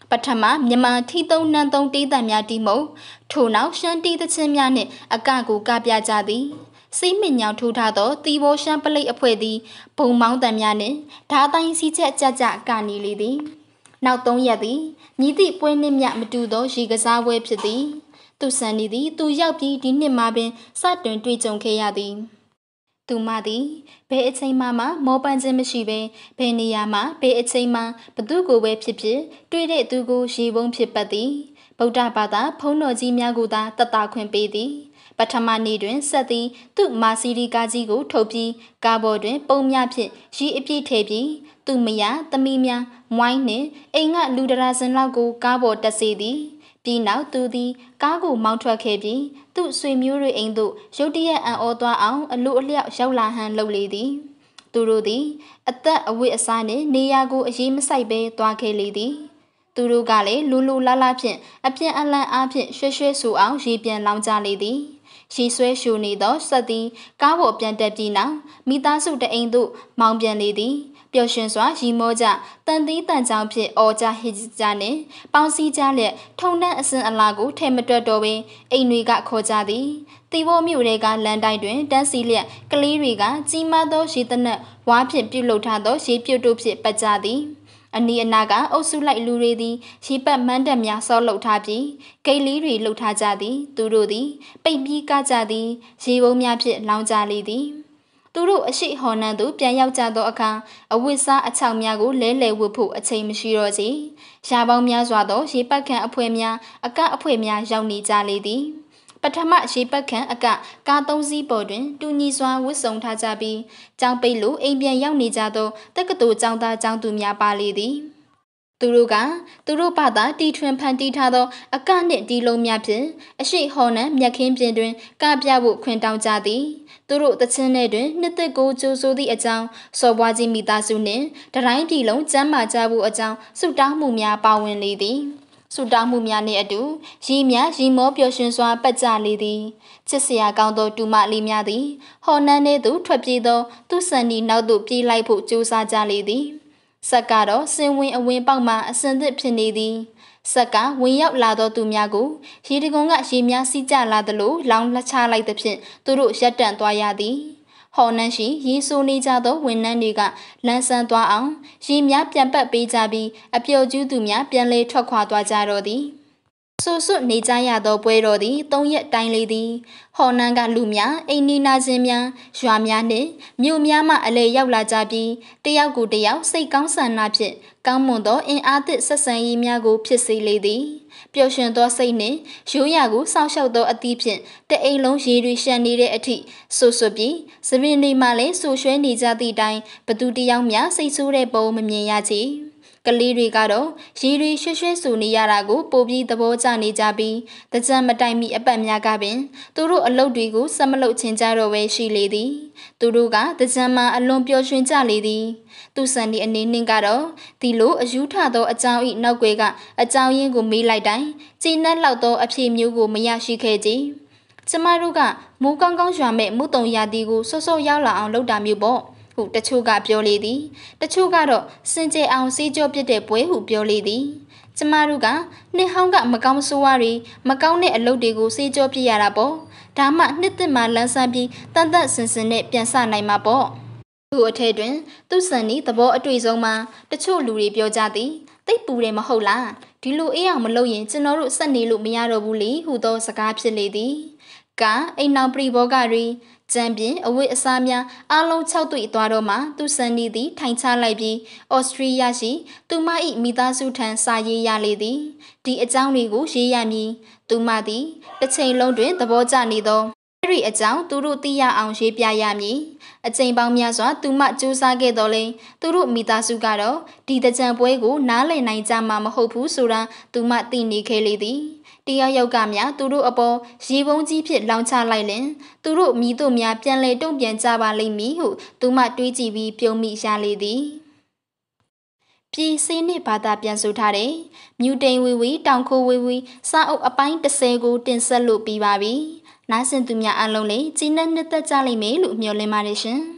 [SPEAKER 1] ပထမမြန်မာထီသုံးနန်းသုံးတီးတံများတီမုံထို့နောက်ရှမ်းတီးသချင်းများနှင့်အကကိုကပြကြသည်စိတ်မညောင်ထိုးထားသောတီဘောရှမ်းပလိတ်အဖွဲ့သည်ဘုံမောင်းတံများနှင့်ဓာတိုင်းစီချက်ကြကြကနေလေသည်နောက်သုံးရက်သည်မြည်သည့်ပွဲနှင့်မြမတူသောရေကစားပွဲဖြစ်သည်သူဆန်နေသည်သူရောက်ပြီးဒီနှစ်မှာပင်စတင်တွေ့ကြုံခဲ့ရသည်သူမသည်ဘယ်အချိန်မှမှမောပန်းခြင်းမရှိဘဲဘယ်နေရာမှဘယ်အချိန်မှဘသူကိုပဲဖြစ်ဖြစ်တွေ့တဲ့သူကိုရေပုံးဖြစ်ပတ်သည်ဗုဒ္ဓဘာသာဘုန်းတော်ကြီးများကိုသာတတ်တာခွင့်ပေးသည်ပထမနေ့တွင်ဆက်သည်သူ့မာစီရီကားကြီးကိုထုတ်ပြီးကားပေါ်တွင်ပုံများဖြင့်ရီအပြည့်ထည့်ပြီးသူ့မယားသမီးများဝိုင်းနှင့်အိမ်ကလူဒရာစင်လောက်ကိုကားပေါ်တက်စေသည်ပြီးနောက်သူသည်ကားကိုမောင်းထွက်ခဲ့ပြီးသူ့ဆွေမျိုးတွေအိမ်သို့ရုတ်တရက်အံ့ဩသွားအောင်အလိုအလျောက်ရောက်လာဟန်လုပ်လေသည်သူတို့သည်အသက်အဝတ်အစားနှင့်နေရာကိုအရေးမဆိုင်ဘဲသွားခဲ့လေသည်သူတို့ကလည်းလူလူလာလာဖြင့်အပြင်းအလန့်အားဖြင့်ရွှဲရွှဲဆူအောင်ရေပြန်လောင်းကြလေသည်ရေဆွဲရှူနေသောဆက်သည်ကားပေါ်ပြန်တက်ပြီးနောက်မိသားစုတအိမ်သို့မောင်းပြန်လေသည်ပျော်ရွှင်စွာရီမောကြတန်သီးတန်ကြောင်ဖြင့်အော်ကြဟစ်ကြနှင့်ပေါင်းစည်းကြလျက်ထုံနှန်းအစင်အလာကိုထဲမတွက်တော့ပင်အိမ်တွေကခေါ်ကြသည်တီဘောမြို့တွေကလမ်းတိုင်းတွင်တန်းစီလျက်ကလေးတွေကကြီးမားသောရေတနက်ဝါးဖြင့်ပြုတ်လုထားသောရေပြုတ်တို့ဖြင့်ပတ်ကြသည်အနီးအနားကအုပ်စုလိုက်လူတွေသည်ရေပတ်မန်းတက်များဆောက်လုပ်ထားပြီးဂိတ်လေးတွေလှုပ်ထားကြသည်သူတို့သည်ပိတ်ပြီးကကြသည်ရေပုံးများဖြင့်လောင်ကြလေသည်သူတို့အရှိဟော်နှံသို့ပြန်ရောက်ကြသောအခါအဝတ်စားအချောက်များကိုလဲလှယ်ဝတ်ဖို့အချိန်မရှိတော့ချေရှားပေါင်းများစွာသောရေပတ်ခန့်အဖွဲ့များအကအဖွဲများရောက်နေကြလေသည်ပထမရေပတ်ခန့်အကကားသုံးစီးပေါ်တွင်တူညီစွာဝတ်ဆုံထားကြပြီးကြောင်ပိတ်လိုအိမ်ပြန်ရောက်နေကြသောတက္ကသိုလ်ကျောင်းသားကျောင်းသူများပါလေသည်သူတို့ကသူတို့ဘာသာတီထွင်ဖန်တီးထားသောအကနှင့်ဒီလုံးများဖြင့်အရှိဟော်နှံမြက်ခင်းပြင်တွင်ကပြဖို့ခွင့်တောင်းကြသည်သူတို့တချင်းထဲတွင်နှစ်သက်ကိုကြိုးဆိုသည့်အကြောင်းစော်ပွားကြီးမိသားစုနှင့်တတိုင်းပြည်လုံးကျမ်းမာကြဖို့အကြောင်းဆုတောင်းမှုများပါဝင်လေသည်ဆုတောင်းမှုများနှင့်အတူရီများရီမောပျော်ရွှင်စွာပတ်ကြလေသည်ချစ်စရာကောင်းသောတူမလေးများသည်ဟော်နှံနှင့်သို့ထွက်ပြေးသောသူဆန်ဒီနောက်သို့ပြေးလိုက်ဖို့ကြိုးစားကြလေသည်ဆက်ကတော့စင်ဝင်အဝင်ပေါက်မှအစင်သစ်ဖြစ်နေသည်ဆက်ကဝင်ရောက်လာသောသူများကိုရေတကုံကရေများစီးကျလာသလိုလောင်းလက်ချလိုက်သဖြင့်သူတို့ရက်တန့်သွားရသည်ဟော်နှန်းရှိရေဆိုးနေကြသောဝန်နှန်းတွေကလန်းဆန်းသွားအောင်ရေများပြန်ပတ်ပေးကြပြီးအပျော်ကျူးသူများပြန်လေထွက်ခွာသွားကြတော့သည်ဆူဆွနေကြရသောပွဲတော်သည်သုံးရက်တိုင်းလေသည်ဟော်နှန်းကလူများအိမ်နီးနာချင်းများရွာများနှင့်မြို့များမှအလဲရောက်လာကြပြီးတယောက်ကိုတယောက်စိတ်ကောင်းဆန္ဒဖြင့်ကောင်းမွန်သောအင်အားသစ်ဆက်ဆံရေးများကိုဖြစ်စေလေသည်ပျော်ရွှင်သောစိတ်နှင့်ရိုးရာကိုစောင့်ရှောက်သောအသီးဖြင့်တအိမ်လုံးရေတွေရှမ်းနေတဲ့အထိဆူဆွပြီးစပင်တွေမှလည်းဆူရွှဲနေကြသည့်တိုင်ဘသူတယောက်များစိတ်ဆိုးတဲ့ပုံမမြင်ရချေကလေးတွေကတော့ရေတွေရွှဲရွှဲဆူနေရတာကိုပိုပြီးသဘောကျနေကြပြီးတကြံမတိုင်မီအပတ်များကပင်သူတို့အလုပ်တွေကိုစက်မလုပ်ချင်ကြတော့ပဲရှိလေသည်သူတို့ကတကြံမှာအလွန်ပျော်ရွှင်ကြလေသည်သူဆန်ဒီအနေနဲ့ကတော့ဒီလိုအယူထသောအကြောင်းဤနောက်ွယ်ကအကြောင်းရင်းကိုမေးလိုက်တိုင်းကြည်နက်လောက်သောအဖြစ်မျိုးကိုမရရှိခဲ့ကြကျမတို့ကမိုးကောင်းကောင်းရွာမဲ့မုတုံရာသီကိုစောစောရောက်လာအောင်လုပ်တာမျိုးပေါ့ဟုတချို့ကပြောလေသည်တချို့ကတော့စင်ကြယ်အောင်စေးကြောပြစ်တဲ့ပွဲဟုပြောလေသည်ကျမတို့ကနှစ်ဟောင်းကမကောင်းဆိုးဝါးတွေမကောင်းတဲ့အလုပ်တွေကိုစေးကြောပြစ်ရတာပေါ့ဒါမှနှစ်သက်မှလန်းဆန်းပြီးတန်တက်ဆင်ဆင်နဲ့ပြန်ဆနိုင်မှာပေါ့သူ့အထက်တွင်သူ့ဆန်ဒီသဘောအတွေ့ဆုံးမှာတချို့လူတွေပြောကြသည်တိတ်ပူတယ်မဟုတ်လားဒီလိုအေးအောင်မလုပ်ရင်ကျွန်တော်တို့ဆက်နေလို့မရတော့ဘူးလေဟုသောစကားဖြစ်လေသည်ကအိမ်နောင်ပရိဘောဂရီကျမ်းပြင်အဝတ်အစားများအားလုံး၆တွေ့သွားတော့မှသူဆန်ဒီသည်ထိုင်ချလိုက်ပြီးဩစတြီးယားရှိသူမ၏မိသားစုထံစာရေးရလေသည်ဒီအကြောင်းတွေကိုရေးရမည်သူမသည်တစ်ချိန်လုံးတွင်သဘောကျနေသောအဲ့ဒီအကြောင်းသူတို့သိရအောင်ရေးပြရမည်အချိန်ပေါင်းများစွာသူမစူးစမ်းခဲ့တော်လဲသူတို့မိသားစုကတော့ဒီတကြံပွဲကိုနားလည်နိုင်ကြမှာမဟုတ်ဘူးဆိုတာသူမသိနေခဲ့လေသည်တယောက်ယောက်ကများသူတို့အပေါ်ရေပုံးကြီးဖြစ်လောင်ချလိုက်လင်သူတို့မိတို့များပြန်လဲတုံ့ပြန်ကြပါလိမ့်မည်ဟုသူမတွေးကြည့်ပြီးပြုံးမိရလေသည်ပြည်စင်းနှင့်ဘာသာပြန်ဆိုထားတဲ့မြူတိန်ဝီဝီတောင်ခိုးဝီဝီစာအုပ်အပိုင်းတစ်ဆယ်ကိုတင်ဆက်လို့ပြီးပါပြီနားဆင်သူများအားလုံးလည်းကြည်နက်နှစ်သက်ကြလိမ့်မယ်လို့မျှော်လင့်ပါတယ်ရှင်